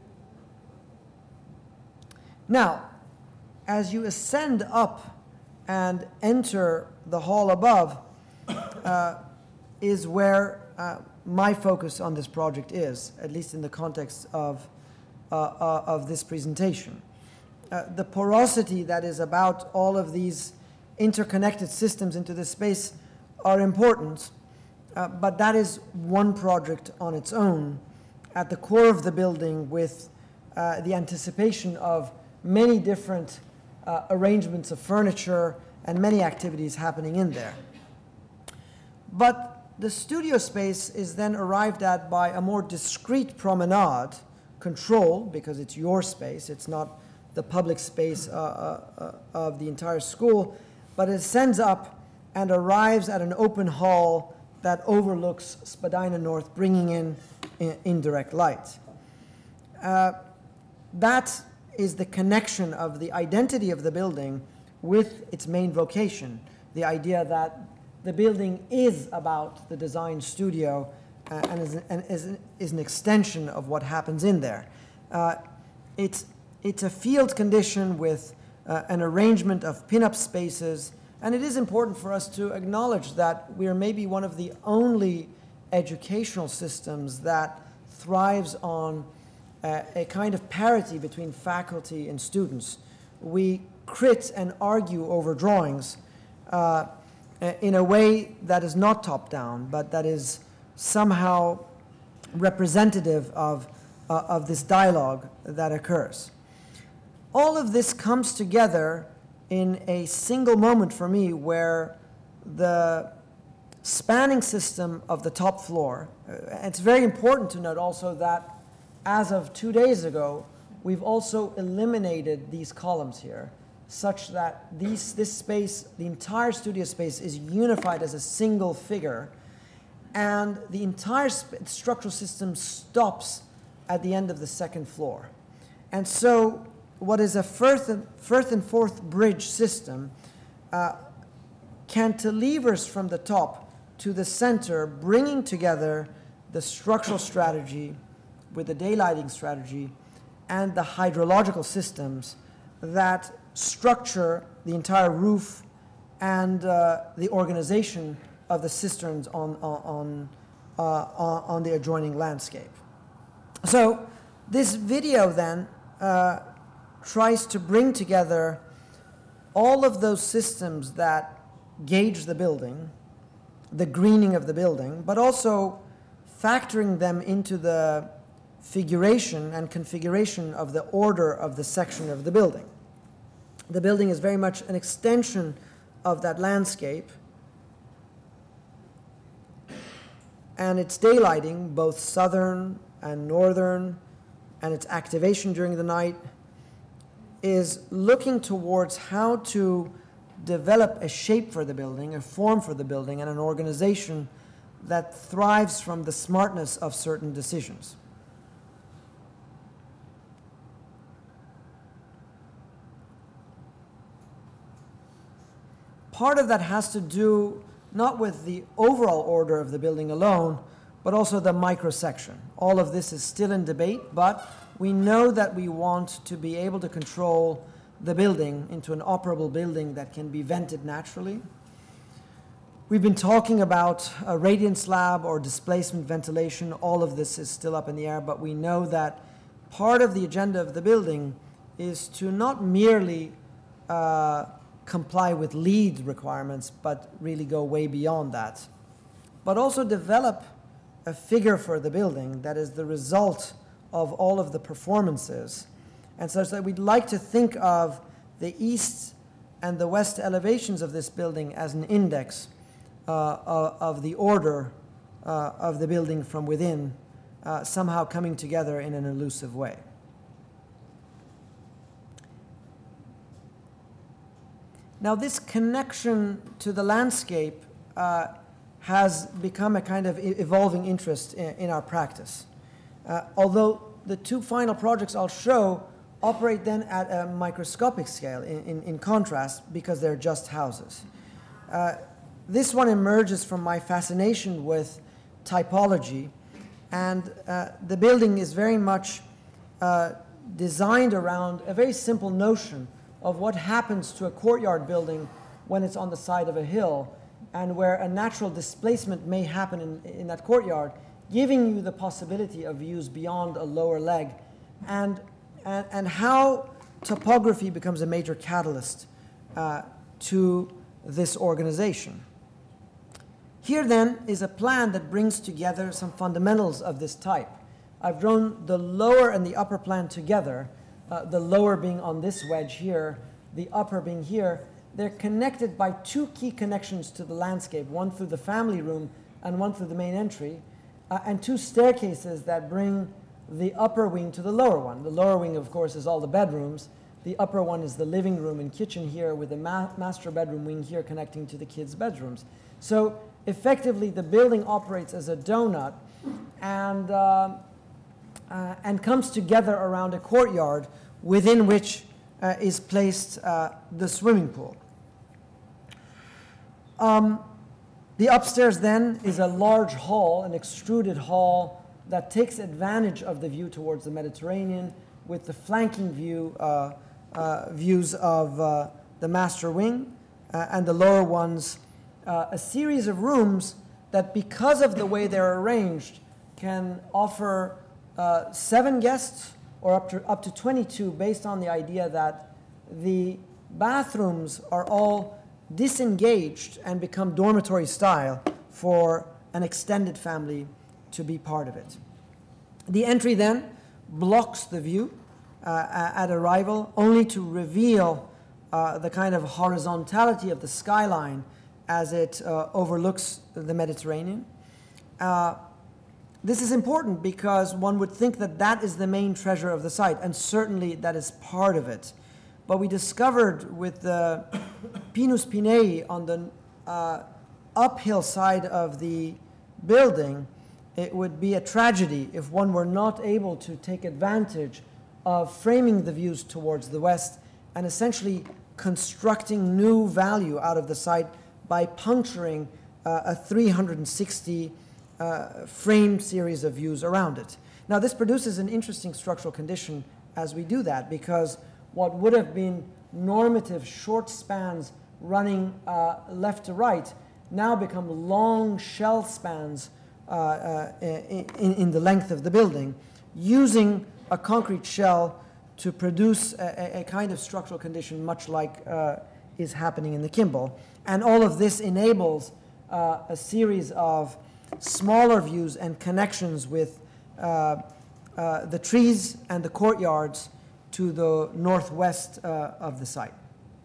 Now, as you ascend up and enter the hall above, uh, is where uh, my focus on this project is, at least in the context of, uh, uh, of this presentation. Uh, the porosity that is about all of these interconnected systems into this space are important, uh, but that is one project on its own at the core of the building, with uh, the anticipation of many different uh, arrangements of furniture and many activities happening in there. But the studio space is then arrived at by a more discrete promenade, controlled, because it's your space, it's not the public space uh, uh, of the entire school, but it ascends up and arrives at an open hall that overlooks Spadina North, bringing in, in indirect light. Uh, that is the connection of the identity of the building with its main vocation, the idea that the building is about the design studio uh, and, is, and is, is an extension of what happens in there. Uh, it's, it's a field condition with uh, an arrangement of pin-up spaces, and it is important for us to acknowledge that we are maybe one of the only educational systems that thrives on uh, a kind of parity between faculty and students. We crit and argue over drawings uh, in a way that is not top-down, but that is somehow representative of, uh, of this dialogue that occurs. All of this comes together in a single moment for me, where the spanning system of the top floor, uh, it's very important to note also that as of two days ago, we've also eliminated these columns here, such that these, this space, the entire studio space, is unified as a single figure, and the entire structural system stops at the end of the second floor. And so what is a Firth and, Firth and Forth bridge system uh, cantilevers from the top to the center, bringing together the structural strategy with the daylighting strategy and the hydrological systems that structure the entire roof and uh, the organization of the cisterns on, on, uh, on the adjoining landscape. So this video then uh, tries to bring together all of those systems that gauge the building, the greening of the building, but also factoring them into the figuration and configuration of the order of the section of the building. The building is very much an extension of that landscape, and its daylighting, both southern and northern, and its activation during the night, is looking towards how to develop a shape for the building, a form for the building, and an organization that thrives from the smartness of certain decisions. Part of that has to do not with the overall order of the building alone, but also the microsection. All of this is still in debate, but we know that we want to be able to control the building into an operable building that can be vented naturally. We've been talking about a radiant slab or displacement ventilation. All of this is still up in the air, but we know that part of the agenda of the building is to not merely uh, comply with LEED requirements, but really go way beyond that, but also develop a figure for the building that is the result of all of the performances, and such that we'd like to think of the east and the west elevations of this building as an index uh, of the order uh, of the building from within, uh, somehow coming together in an elusive way. Now, this connection to the landscape uh, has become a kind of evolving interest in, in our practice. Uh, although the two final projects I'll show operate then at a microscopic scale in, in, in contrast, because they're just houses. Uh, this one emerges from my fascination with typology, and uh, the building is very much uh, designed around a very simple notion of what happens to a courtyard building when it's on the side of a hill, and where a natural displacement may happen in, in that courtyard, giving you the possibility of views beyond a lower leg, and, and, and how topography becomes a major catalyst uh, to this organization. Here then is a plan that brings together some fundamentals of this type. I've drawn the lower and the upper plan together, uh, the lower being on this wedge here, the upper being here. They're connected by two key connections to the landscape, one through the family room and one through the main entry, uh, and two staircases that bring the upper wing to the lower one. The lower wing, of course, is all the bedrooms. The upper one is the living room and kitchen here, with the ma master bedroom wing here connecting to the kids' bedrooms. So effectively, the building operates as a donut and, uh, uh, and comes together around a courtyard within which uh, is placed uh, the swimming pool. Um, the upstairs then is a large hall, an extruded hall that takes advantage of the view towards the Mediterranean, with the flanking view, uh, uh, views of uh, the master wing uh, and the lower ones. Uh, a series of rooms that, because of the way they're arranged, can offer uh, seven guests or up to, up to twenty-two, based on the idea that the bathrooms are all disengaged and become dormitory style for an extended family to be part of it. The entry then blocks the view uh, at arrival, only to reveal uh, the kind of horizontality of the skyline as it uh, overlooks the Mediterranean. Uh, this is important because one would think that that is the main treasure of the site, and certainly that is part of it. But we discovered with the Pinus Pinei on the uh, uphill side of the building, it would be a tragedy if one were not able to take advantage of framing the views towards the west and essentially constructing new value out of the site by puncturing uh, a three hundred sixty uh, frame series of views around it. Now, this produces an interesting structural condition as we do that, because what would have been normative short spans running uh, left to right now become long shell spans uh, uh, in, in the length of the building, using a concrete shell to produce a, a kind of structural condition much like uh, is happening in the Kimball. And all of this enables uh, a series of smaller views and connections with uh, uh, the trees and the courtyards to the northwest uh, of the site.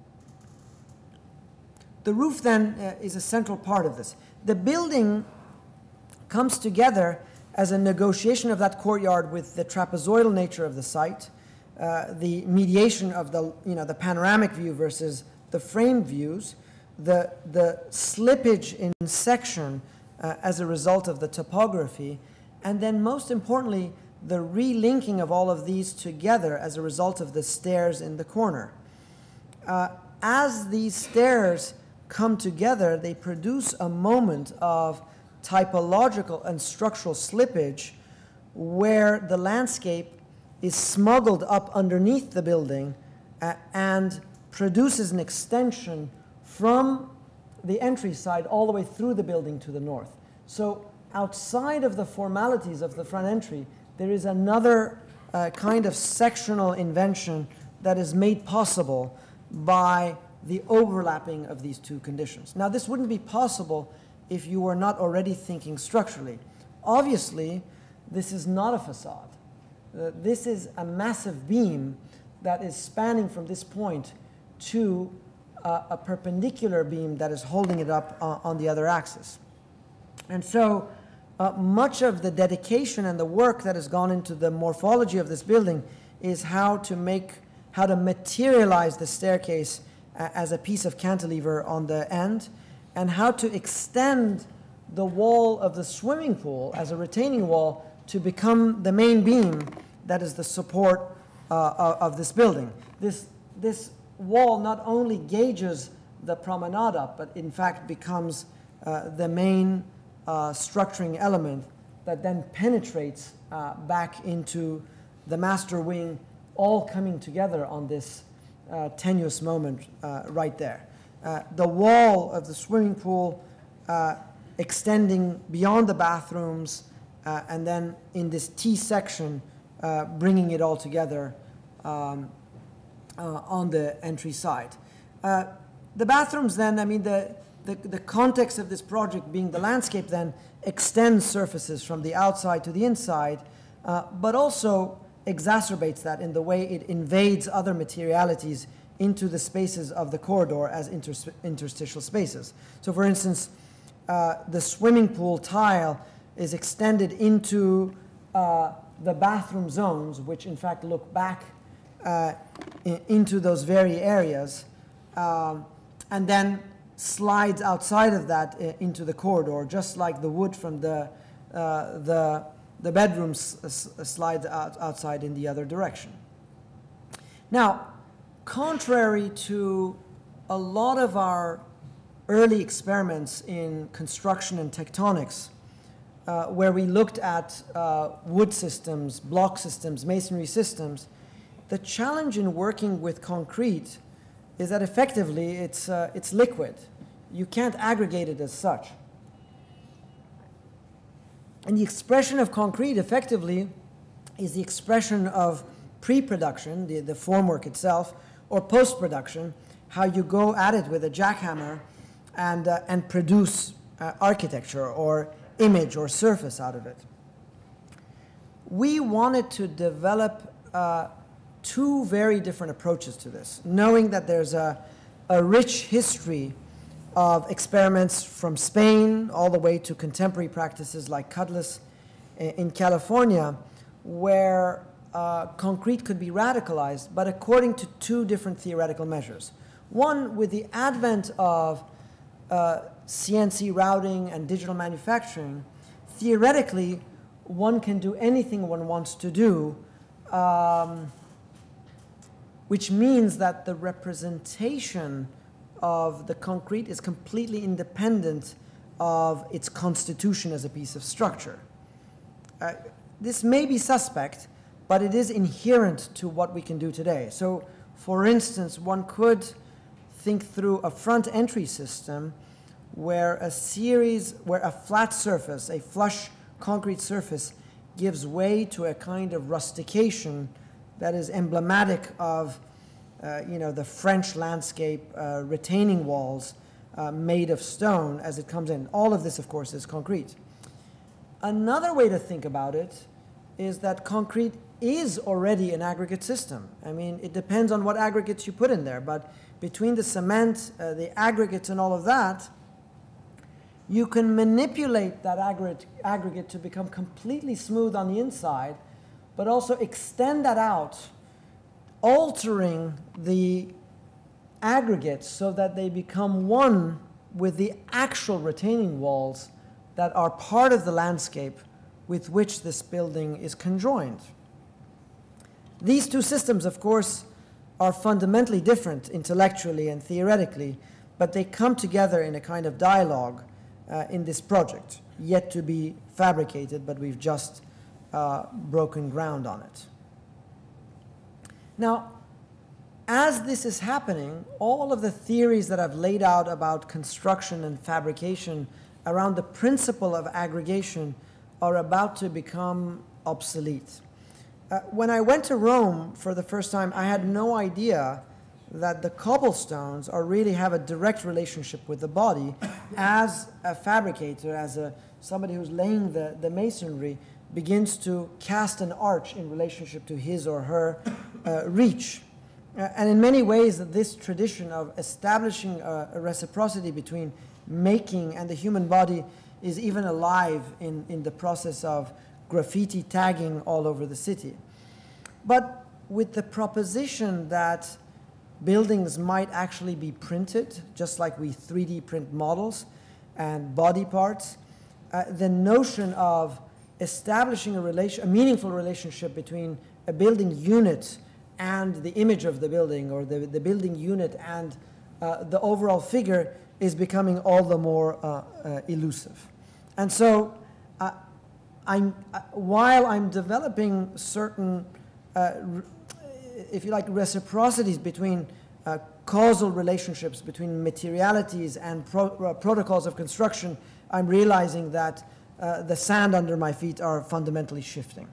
The roof then uh, is a central part of this. The building comes together as a negotiation of that courtyard with the trapezoidal nature of the site, uh, the mediation of the, you know, the panoramic view versus the framed views, the, the slippage in section uh, as a result of the topography, and then most importantly, the relinking of all of these together as a result of the stairs in the corner. Uh, as these stairs come together, they produce a moment of typological and structural slippage where the landscape is smuggled up underneath the building uh, and produces an extension from the entry side all the way through the building to the north. So outside of the formalities of the front entry, there is another uh, kind of sectional invention that is made possible by the overlapping of these two conditions. Now, this wouldn't be possible if you were not already thinking structurally. Obviously, this is not a facade. Uh, this is a massive beam that is spanning from this point to uh, a perpendicular beam that is holding it up uh, on the other axis. And so uh, much of the dedication and the work that has gone into the morphology of this building is how to make, how to materialize the staircase uh, as a piece of cantilever on the end, and how to extend the wall of the swimming pool as a retaining wall to become the main beam that is the support uh, of this building. This, this wall not only gauges the promenada, but in fact becomes uh, the main uh, structuring element that then penetrates uh, back into the master wing, all coming together on this uh, tenuous moment uh, right there. Uh, the wall of the swimming pool uh, extending beyond the bathrooms, uh, and then in this T section, uh, bringing it all together um, uh, on the entry side. Uh, the bathrooms then, I mean, the, the, the context of this project being the landscape then extends surfaces from the outside to the inside, uh, but also exacerbates that in the way it invades other materialities into the spaces of the corridor as inter interstitial spaces. So for instance, uh, the swimming pool tile is extended into uh, the bathroom zones, which in fact look back uh, in, into those very areas, um, and then slides outside of that uh, into the corridor, just like the wood from the, uh, the, the bedrooms slides out, outside in the other direction. Now, contrary to a lot of our early experiments in construction and tectonics, uh, where we looked at uh, wood systems, block systems, masonry systems, the challenge in working with concrete is that effectively it's, uh, it's liquid. You can't aggregate it as such. And the expression of concrete effectively is the expression of pre-production, the, the formwork itself, or post-production, how you go at it with a jackhammer and, uh, and produce uh, architecture or image or surface out of it. We wanted to develop uh, two very different approaches to this, knowing that there's a, a rich history of experiments from Spain all the way to contemporary practices like Cutlass in California, where uh, concrete could be radicalized, but according to two different theoretical measures. One, with the advent of uh, C N C routing and digital manufacturing, theoretically, one can do anything one wants to do, um, which means that the representation of the concrete is completely independent of its constitution as a piece of structure. Uh, this may be suspect, but it is inherent to what we can do today. So, for instance, one could think through a front entry system where a series, where a flat surface, a flush concrete surface, gives way to a kind of rustication that is emblematic of Uh, you know, the French landscape uh, retaining walls uh, made of stone as it comes in. All of this, of course, is concrete. Another way to think about it is that concrete is already an aggregate system. I mean, it depends on what aggregates you put in there, but between the cement, uh, the aggregates, and all of that, you can manipulate that aggregate, aggregate to become completely smooth on the inside, but also extend that out, altering the aggregates so that they become one with the actual retaining walls that are part of the landscape with which this building is conjoined. These two systems, of course, are fundamentally different intellectually and theoretically, but they come together in a kind of dialogue uh, in this project, yet to be fabricated, but we've just uh, broken ground on it. Now, as this is happening, all of the theories that I've laid out about construction and fabrication around the principle of aggregation are about to become obsolete. Uh, when I went to Rome for the first time, I had no idea that the cobblestones are really have a direct relationship with the body. As a fabricator, as a, somebody who's laying the, the masonry, begins to cast an arch in relationship to his or her uh, reach. Uh, and in many ways, this tradition of establishing a, a reciprocity between making and the human body is even alive in, in the process of graffiti tagging all over the city. But with the proposition that buildings might actually be printed, just like we three D print models and body parts, uh, the notion of establishing a, relation, a meaningful relationship between a building unit and the image of the building, or the, the building unit and uh, the overall figure, is becoming all the more uh, uh, elusive. And so uh, I'm, uh, while I'm developing certain, uh, if you like, reciprocities between uh, causal relationships between materialities and pro uh, protocols of construction, I'm realizing that uh, the sand under my feet are fundamentally shifting.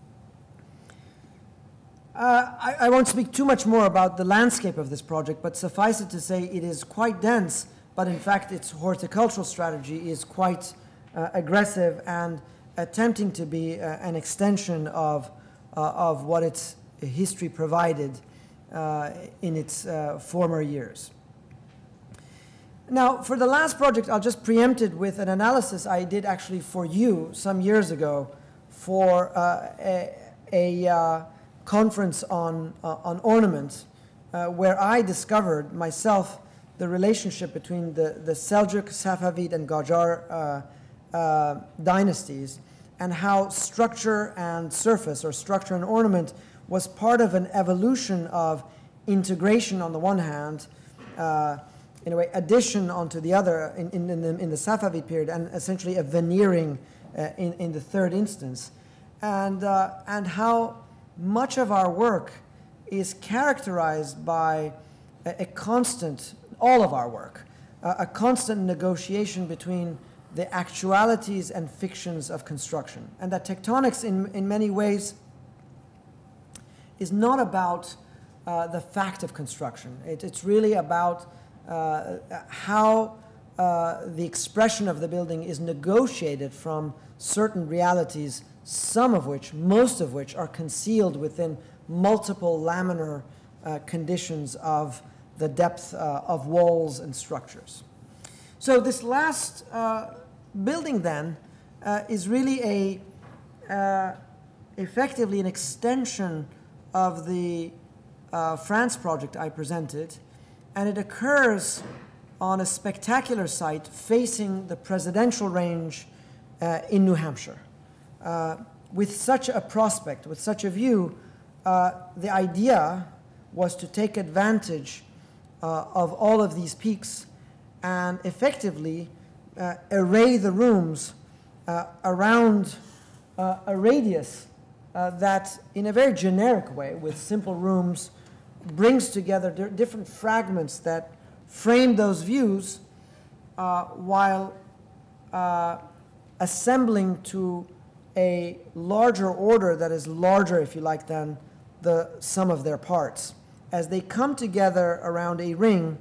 Uh, I, I won't speak too much more about the landscape of this project, but suffice it to say it is quite dense, but in fact its horticultural strategy is quite uh, aggressive and attempting to be uh, an extension of, uh, of what its history provided uh, in its uh, former years. Now, for the last project, I'll just preempt it with an analysis I did actually for you some years ago for uh, a, a uh, conference on, uh, on ornament, uh, where I discovered myself the relationship between the, the Seljuk, Safavid, and Qajar uh, uh, dynasties, and how structure and surface, or structure and ornament, was part of an evolution of integration on the one hand, uh, in a way, addition onto the other in, in, in, the, in the Safavid period, and essentially a veneering uh, in, in the third instance, and, uh, and how much of our work is characterized by a, a constant, all of our work, uh, a constant negotiation between the actualities and fictions of construction. And that tectonics in, in many ways is not about uh, the fact of construction. It, it's really about uh, how uh, the expression of the building is negotiated from certain realities, some of which, most of which, are concealed within multiple laminar uh, conditions of the depth uh, of walls and structures. So this last uh, building then uh, is really a, uh, effectively an extension of the uh, France project I presented, and it occurs on a spectacular site facing the presidential range uh, in New Hampshire. Uh, with such a prospect, with such a view, uh, the idea was to take advantage uh, of all of these peaks and effectively uh, array the rooms uh, around uh, a radius uh, that, in a very generic way, with simple rooms, brings together di different fragments that frame those views uh, while uh, assembling to a larger order that is larger, if you like, than the sum of their parts. As they come together around a ring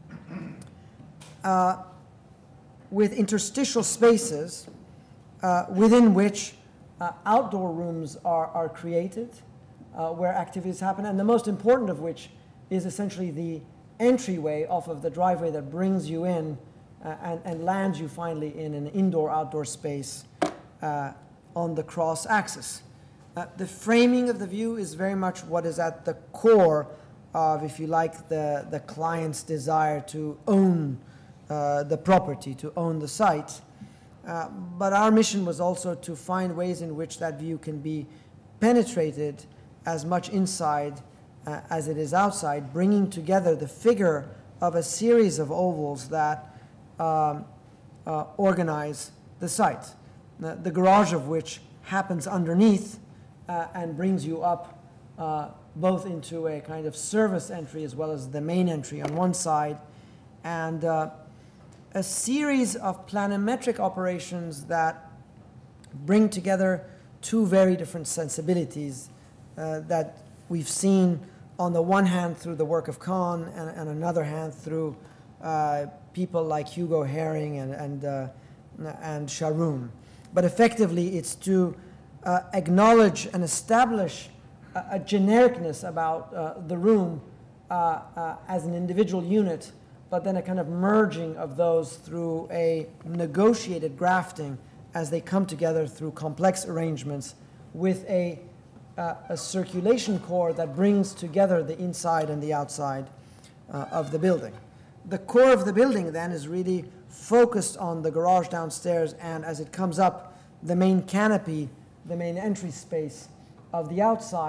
uh, with interstitial spaces uh, within which uh, outdoor rooms are, are created, uh, where activities happen, and the most important of which is essentially the entryway off of the driveway that brings you in uh, and, and lands you finally in an indoor-outdoor space uh, on the cross axis. Uh, the framing of the view is very much what is at the core of, if you like, the, the client's desire to own uh, the property, to own the site. Uh, but our mission was also to find ways in which that view can be penetrated as much inside uh, as it is outside, bringing together the figure of a series of ovals that um, uh, organize the site, the, the garage of which happens underneath uh, and brings you up uh, both into a kind of service entry as well as the main entry on one side, and uh, a series of planimetric operations that bring together two very different sensibilities uh, that we've seen on the one hand through the work of Kahn, and on another hand through uh, people like Hugo Herring and, and, uh, and Sharoon. But effectively it's to uh, acknowledge and establish a, a genericness about uh, the room uh, uh, as an individual unit, but then a kind of merging of those through a negotiated grafting as they come together through complex arrangements with a, uh, a circulation core that brings together the inside and the outside uh, of the building. The core of the building then is really focused on the garage downstairs, and as it comes up, the main canopy, the main entry space of the outside,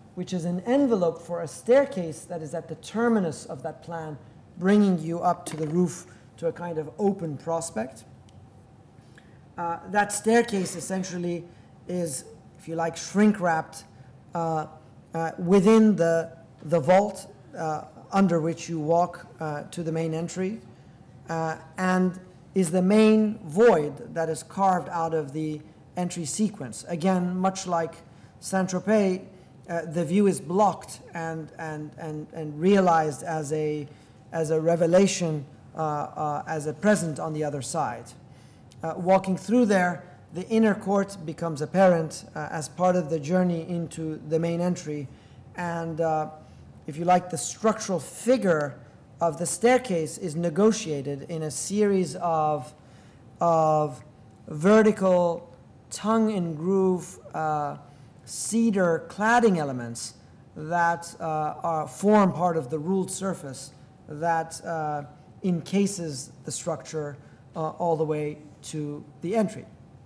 which is an envelope for a staircase that is at the terminus of that plan, bringing you up to the roof to a kind of open prospect. Uh, that staircase essentially is, if you like, shrink-wrapped uh, uh, within the, the vault uh, under which you walk uh, to the main entry, uh, and is the main void that is carved out of the entry sequence. Again, much like Saint-Tropez, uh, the view is blocked and, and, and, and realized as a, as a revelation, uh, uh, as a present on the other side. Uh, walking through there, the inner court becomes apparent uh, as part of the journey into the main entry. And uh, if you like, the structural figure of the staircase is negotiated in a series of, of vertical tongue and groove uh, cedar cladding elements that uh, are, form part of the ruled surface that uh, encases the structure uh, all the way to the entry.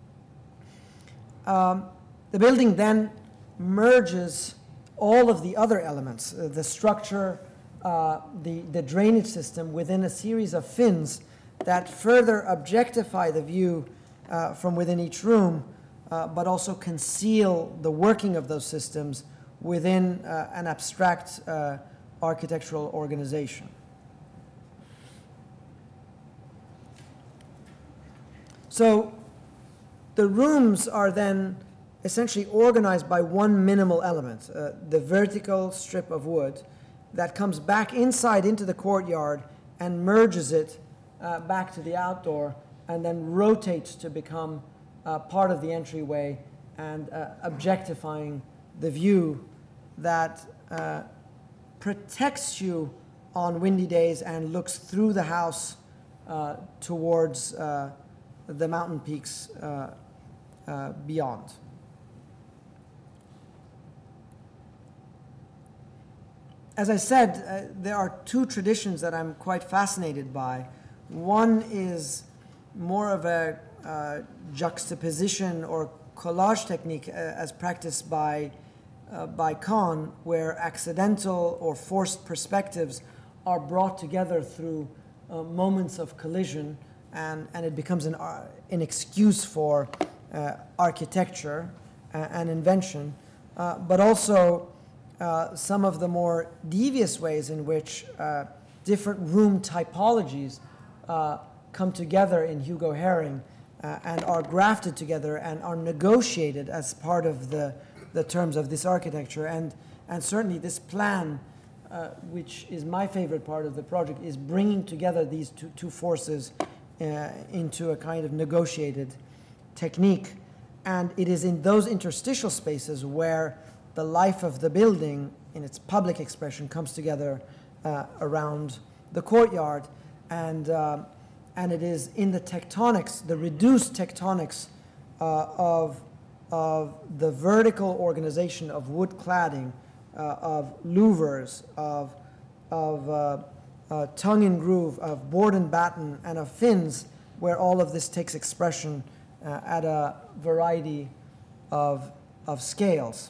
Um, the building then merges all of the other elements, uh, the structure, uh, the, the drainage system within a series of fins that further objectify the view uh, from within each room, uh, but also conceal the working of those systems within uh, an abstract uh, architectural organization. So the rooms are then essentially organized by one minimal element, uh, the vertical strip of wood that comes back inside into the courtyard and merges it uh, back to the outdoor and then rotates to become uh, part of the entryway and uh, objectifying the view that uh, protects you on windy days and looks through the house uh, towards uh, the mountain peaks uh, uh, beyond. As I said, uh, there are two traditions that I'm quite fascinated by. One is more of a uh, juxtaposition or collage technique uh, as practiced by, uh, by Kahn, where accidental or forced perspectives are brought together through uh, moments of collision, and, and it becomes an, uh, an excuse for uh, architecture uh, and invention, uh, but also Uh, some of the more devious ways in which uh, different room typologies uh, come together in Hugo Herring uh, and are grafted together and are negotiated as part of the, the terms of this architecture. And, and certainly this plan, uh, which is my favorite part of the project, is bringing together these two, two forces uh, into a kind of negotiated technique. And it is in those interstitial spaces where the life of the building in its public expression comes together uh, around the courtyard, and, uh, and it is in the tectonics, the reduced tectonics uh, of, of the vertical organization of wood cladding, uh, of louvers, of, of uh, uh, tongue and groove, of board and batten, and of fins, where all of this takes expression uh, at a variety of, of scales.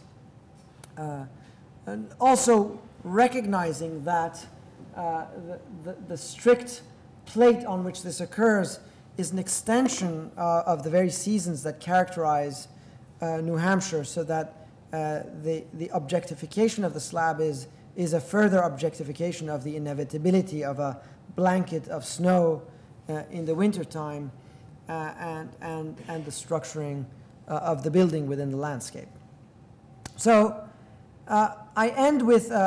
Uh, and also recognizing that uh, the, the, the strict plate on which this occurs is an extension uh, of the very seasons that characterize uh, New Hampshire, so that uh, the, the objectification of the slab is, is a further objectification of the inevitability of a blanket of snow uh, in the wintertime uh, and, and, and the structuring uh, of the building within the landscape. So, Uh, I end with uh,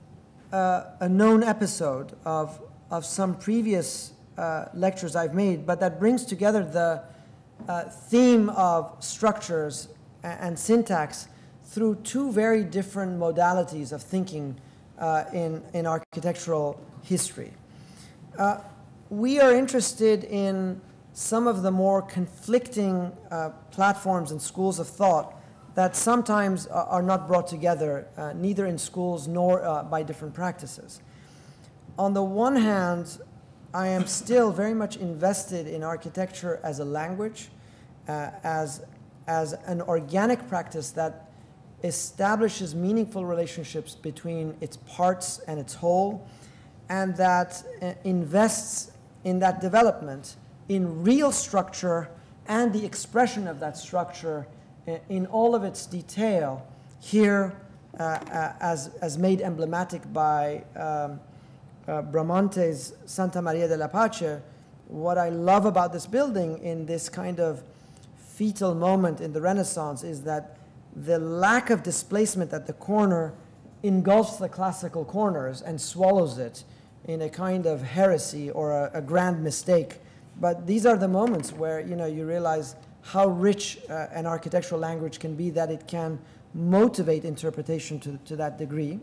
uh, a known episode of, of some previous uh, lectures I've made, but that brings together the uh, theme of structures and, and syntax through two very different modalities of thinking uh, in, in architectural history. Uh, we are interested in some of the more conflicting uh, platforms and schools of thought that sometimes are not brought together, uh, neither in schools nor uh, by different practices. On the one hand, I am still very much invested in architecture as a language, uh, as, as an organic practice that establishes meaningful relationships between its parts and its whole, and that uh, invests in that development in real structure and the expression of that structure uh, in all of its detail, here uh, uh, as, as made emblematic by um, uh, Bramante's Santa Maria della Pace. What I love about this building in this kind of fetal moment in the Renaissance is that the lack of displacement at the corner engulfs the classical corners and swallows it in a kind of heresy or a, a grand mistake. But these are the moments where, you know, you realize how rich uh, an architectural language can be, that it can motivate interpretation to, to that degree.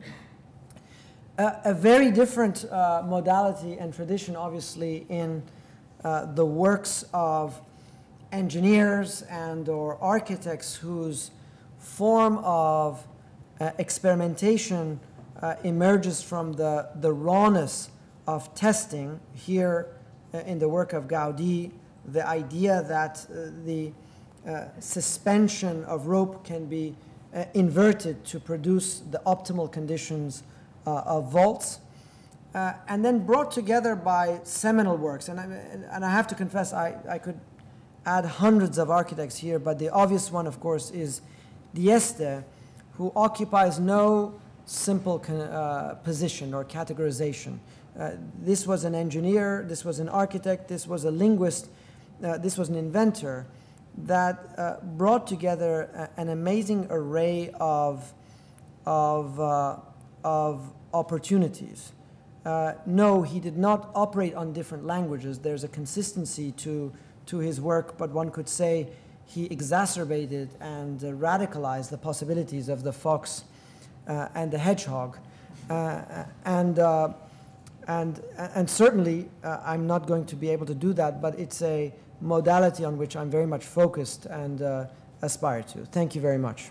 Uh, a very different uh, modality and tradition, obviously, in uh, the works of engineers and or architects whose form of uh, experimentation uh, emerges from the, the rawness of testing. Here uh, in the work of Gaudi, the idea that uh, the uh, suspension of rope can be uh, inverted to produce the optimal conditions uh, of vaults, uh, and then brought together by seminal works. And I, and I have to confess, I, I could add hundreds of architects here, but the obvious one, of course, is Dieste, who occupies no simple uh, position or categorization. Uh, this was an engineer, this was an architect, this was a linguist, uh, this was an inventor that uh, brought together a, an amazing array of, of, uh, of opportunities. Uh, no, he did not operate on different languages. There's a consistency to, to his work, but one could say he exacerbated and uh, radicalized the possibilities of the fox uh, and the hedgehog. Uh, and, uh, and, and certainly, uh, I'm not going to be able to do that, but it's a modality on which I'm very much focused and uh, aspire to. Thank you very much.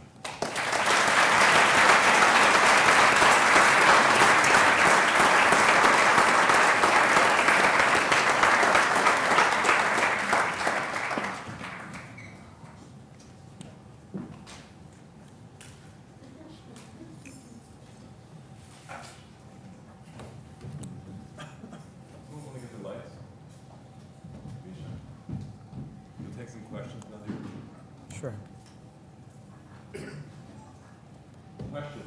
Sure. Questions?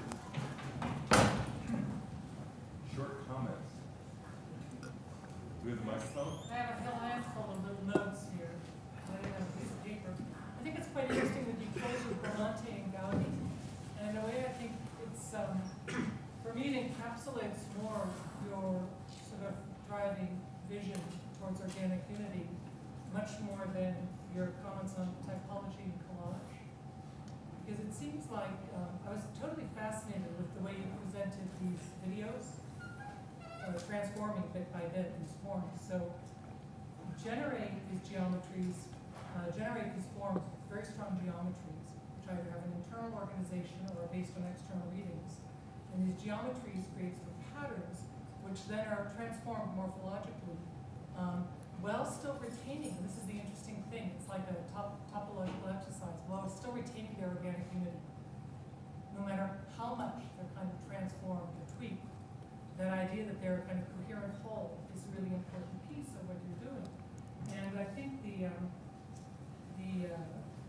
Short comments? Do we have the microphone? I have a whole handful of little notes here. I have a piece of paper. I think it's quite interesting that you close with Bramante and Gaudi. And in a way, I think it's, um, for me, it encapsulates more your sort of driving vision towards organic unity, much more than your comments on typology and collage. Because it seems like, um, I was totally fascinated with the way you presented these videos, uh, transforming bit by bit these forms. So generate these geometries, uh, generate these forms with very strong geometries, which either have an internal organization or are based on external readings. And these geometries create sort of patterns, which then are transformed morphologically, um, while still retaining, and this is the interesting thing, it's like a top, topological exercise, while still retaining their organic unity. No matter how much they're kind of transformed or tweaked, that idea that they're a kind of coherent whole is a really important piece of what you're doing. And I think the, um, the, uh,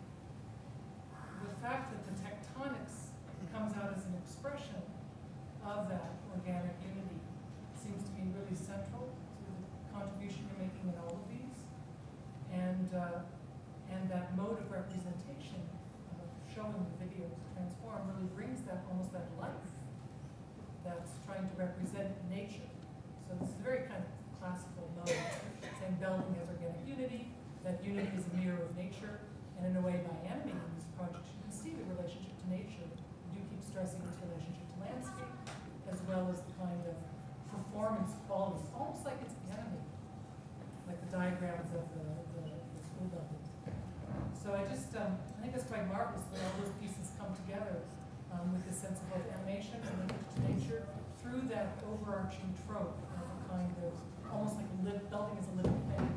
the fact that the tectonics comes out as an expression of that organic unity seems to be really central to the contribution you're making in all of these. And, uh, and that mode of representation, of showing the videos transform, really brings that, almost that life that's trying to represent nature. So this is a very kind of classical mode, saying building has organic unity, that unity is a mirror of nature, and in a way, by animating these projects, you can see the relationship to nature. You do keep stressing its relationship to landscape, as well as the kind of performance qualities, almost like it's animated, like the diagrams of the, the, the school buildings. So I just, um, I think it's quite marvelous that all those pieces come together um, with this sense of both animation and linkage to nature through that overarching trope of a kind of, almost like a live, building as a living thing.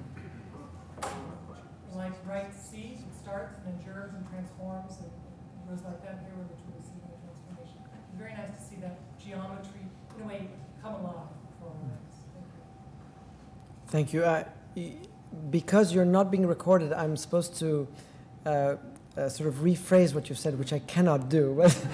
Like right seeds, it starts and endures and transforms and goes like that. Here we're literally seeing it. very nice to see that geometry, in a way, come alive for all of us. Thank you. Thank you. Uh, because you're not being recorded, I'm supposed to uh, uh, sort of rephrase what you've said, which I cannot do.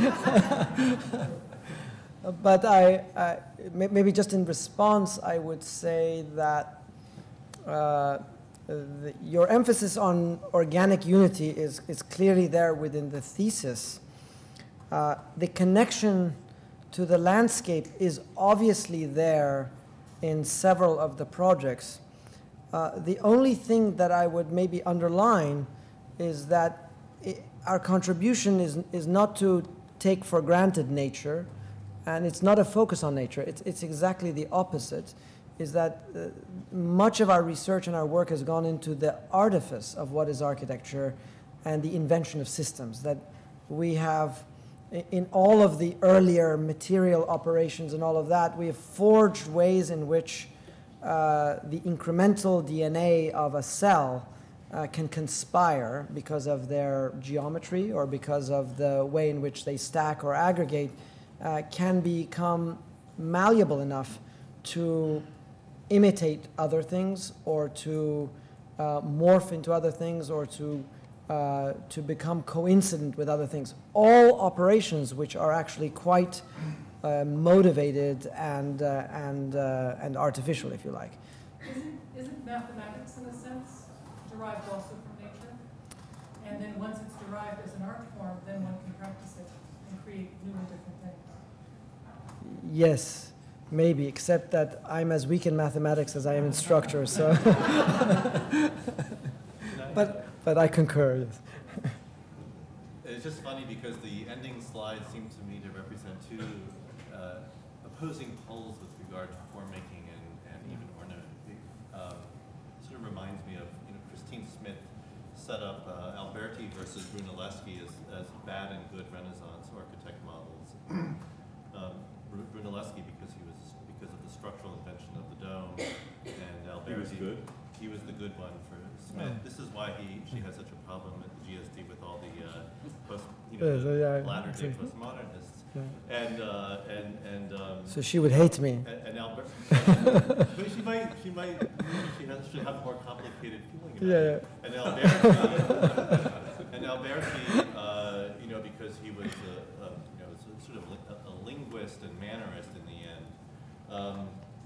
But I, I, maybe just in response, I would say that uh, the, your emphasis on organic unity is, is clearly there within the thesis. Uh, the connection to the landscape is obviously there in several of the projects. Uh, the only thing that I would maybe underline is that it, our contribution is, is not to take for granted nature, and it's not a focus on nature. It's, it's exactly the opposite, is that uh, much of our research and our work has gone into the artifice of what is architecture and the invention of systems. That we have, in all of the earlier material operations and all of that, we have forged ways in which uh, the incremental D N A of a cell uh, can conspire because of their geometry or because of the way in which they stack or aggregate, uh, can become malleable enough to imitate other things or to uh, morph into other things or to Uh, to become coincident with other things. All operations which are actually quite uh, motivated and, uh, and, uh, and artificial, if you like. Isn't, isn't mathematics, in a sense, derived also from nature? And then once it's derived as an art form, then one can practice it and create new and different things. Yes, maybe, except that I'm as weak in mathematics as I am in structure, so. but, But I concur, yes. It's just funny because the ending slide seems to me to represent two uh, opposing poles with regard to form making and, and even ornament. Um, sort of reminds me of, you know, Christine Smith set up uh, Alberti versus Brunelleschi as, as bad and good Renaissance architect models. um, Brunelleschi because he was because of the structural invention of the dome, and Alberti He was good. He was the good one for Smith. This is why he she has such a problem at the G S D with all the uh, post, you know, the yeah, latter day yeah. postmodernists, Yeah. and uh, and and. Um, So she would hate me. And, and Albert, but she might she might she has should have more complicated feeling about Yeah, it. yeah. And Alberti, and Alberti, uh, you know, because he was a, a you know sort of a, a linguist and mannerist in the end. Um,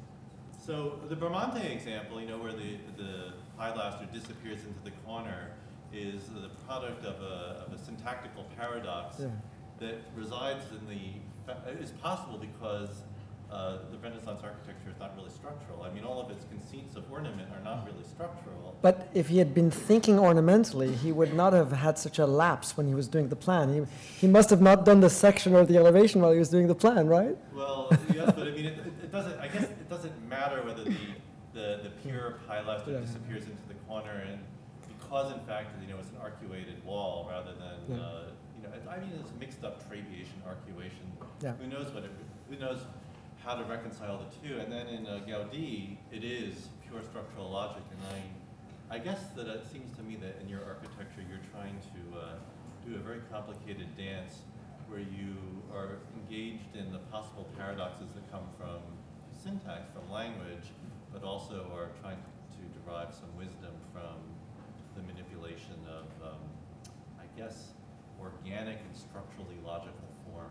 So the Bramante example, you know, where the, the pilaster disappears into the corner is the product of a, of a syntactical paradox Yeah. that resides in the, is possible because uh, the Renaissance architecture is not really structural. I mean, all of its conceits of ornament are not really structural. But if he had been thinking ornamentally, he would not have had such a lapse when he was doing the plan. He, he must have not done the section or the elevation while he was doing the plan, right? Well, yes, but I mean, it, it, it doesn't, I guess it doesn't matter whether the, the, the pure pilaster Yeah. disappears into the corner, and because in fact, you know, it's an arcuated wall rather than, Yeah. uh, you know, I mean, it's mixed up trabeation, arcuation. Yeah. Who knows what it, who knows how to reconcile the two? And then in uh, Gaudi, it is pure structural logic, and I, I guess that it seems to me that in your architecture, you're trying to uh, do a very complicated dance where you are engaged in the possible paradoxes that come from syntax, from language, but also are trying to derive some wisdom from the manipulation of, um, I guess, organic and structurally logical form.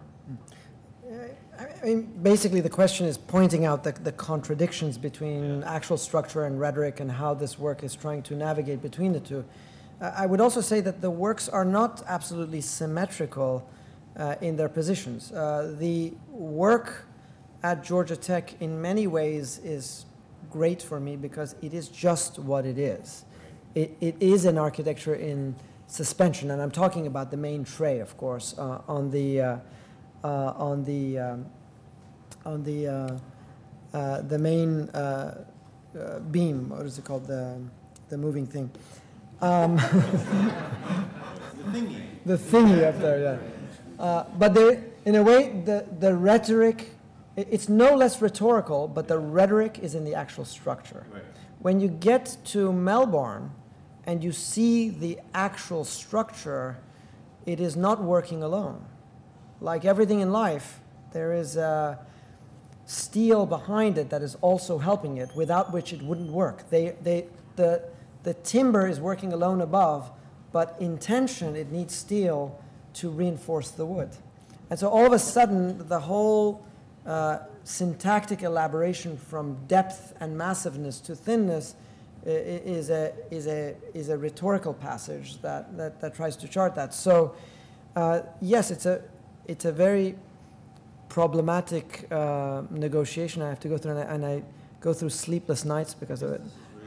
I mean, basically the question is pointing out the, the contradictions between Yeah. actual structure and rhetoric and how this work is trying to navigate between the two. Uh, I would also say that the works are not absolutely symmetrical uh, in their positions. Uh, the work at Georgia Tech in many ways is great for me because it is just what it is. It, it is an architecture in suspension, and I'm talking about the main tray, of course, uh, on the uh, uh, on the um, on the uh, uh, the main uh, uh, beam. What is it called? The the moving thing. Um, The thingy. the thingy up there, yeah. Uh, but there, in a way, the, the rhetoric, it- it's no less rhetorical, but the rhetoric is in the actual structure. Right. When you get to Melbourne and you see the actual structure, it is not working alone. Like everything in life, There is uh, steel behind it that is also helping it, without which it wouldn't work. They, they, the, the timber is working alone above, but in tension it needs steel to reinforce the wood. And so all of a sudden, the whole uh, syntactic elaboration from depth and massiveness to thinness is a, is a, is a rhetorical passage that, that, that tries to chart that. So uh, yes, it's a, it's a very problematic uh, negotiation I have to go through, and I, and I go through sleepless nights because of it.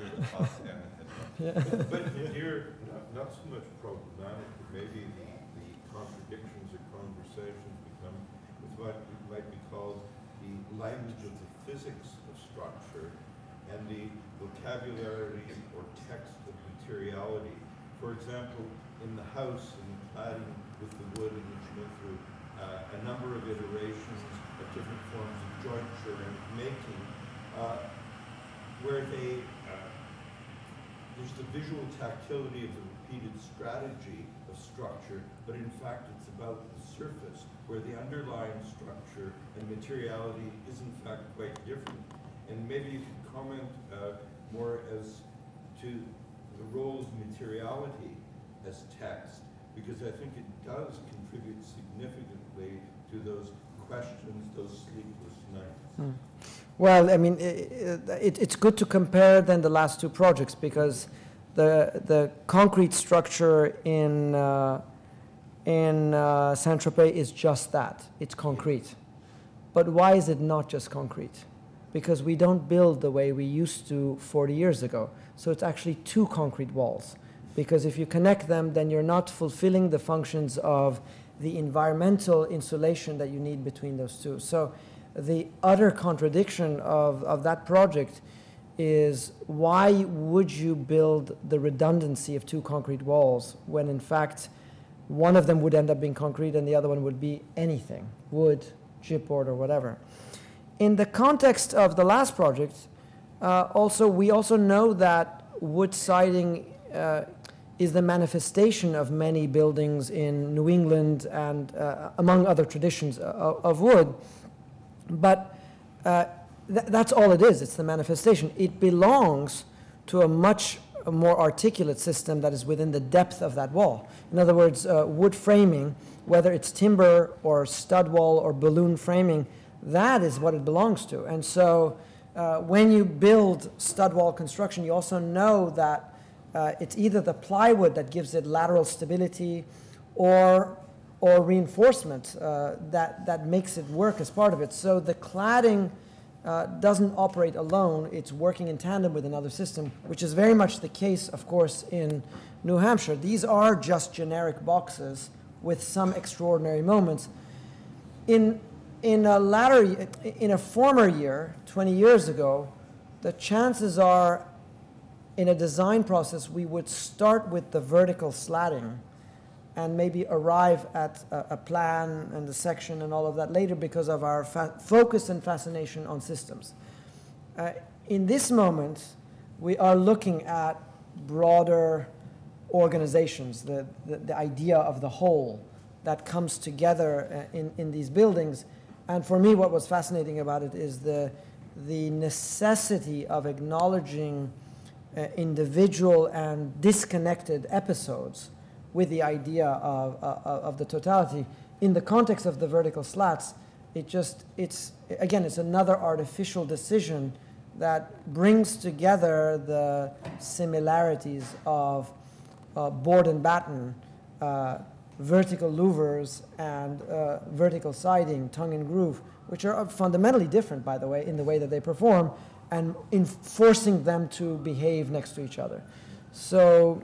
Yeah. But here, not, not so much problematic, but maybe the, the contradictions or conversations become with what might be called the language of the physics of structure and the vocabulary or text of materiality. For example, in the house and cladding with the wood in which you went through uh, a number of iterations of different forms of jointure and making, uh, where they uh, there's the visual tactility of the repeated strategy of structure, but in fact it's about the surface, where the underlying structure and materiality is in fact quite different. And maybe you could comment uh, more as to the role of materiality as text, because I think it does contribute significantly to those questions, those sleepless nights. Hmm. Well, I mean, it, it, it's good to compare then the last two projects, because the, the concrete structure in, uh, in uh, Saint-Tropez is just that. It's concrete. But why is it not just concrete? Because we don't build the way we used to forty years ago. So it's actually two concrete walls. Because if you connect them, then you're not fulfilling the functions of the environmental insulation that you need between those two. So the utter contradiction of, of that project is, why would you build the redundancy of two concrete walls when in fact one of them would end up being concrete and the other one would be anything, wood, chipboard, or whatever. In the context of the last project, uh, also we also know that wood siding uh, is the manifestation of many buildings in New England and uh, among other traditions of, of wood. But uh, th that's all it is. It's the manifestation. It belongs to a much more articulate system that is within the depth of that wall. In other words, uh, wood framing, whether it's timber or stud wall or balloon framing, that is what it belongs to. And so uh, when you build stud wall construction, you also know that uh, it's either the plywood that gives it lateral stability or or reinforcement uh, that, that makes it work as part of it. So the cladding uh, doesn't operate alone. It's working in tandem with another system, which is very much the case, of course, in New Hampshire. These are just generic boxes with some extraordinary moments. In, in, a latter, in a former year, twenty years ago, the chances are in a design process we would start with the vertical slatting and maybe arrive at a, a plan and the section and all of that later because of our fa focus and fascination on systems. Uh, in this moment, we are looking at broader organizations, the, the, the idea of the whole that comes together uh, in, in these buildings. And for me, what was fascinating about it is the, the necessity of acknowledging uh, individual and disconnected episodes with the idea of, uh, of the totality. In the context of the vertical slats, it just, it's, again, it's another artificial decision that brings together the similarities of uh, board and batten, uh, vertical louvers, and uh, vertical siding, tongue and groove, which are fundamentally different, by the way, in the way that they perform, and in forcing them to behave next to each other. So,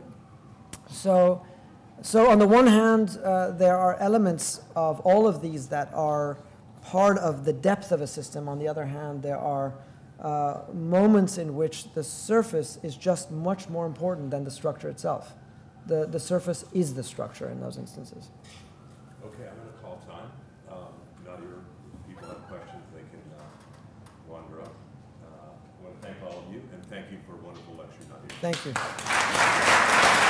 so, So on the one hand, uh, there are elements of all of these that are part of the depth of a system. On the other hand, there are uh, moments in which the surface is just much more important than the structure itself. The, the surface is the structure in those instances. Okay, I'm going to call time. Um, Nader, if people have questions, they can uh, wander up. Uh, I want to thank all of you, and thank you for a wonderful lecture, Nader. Thank you.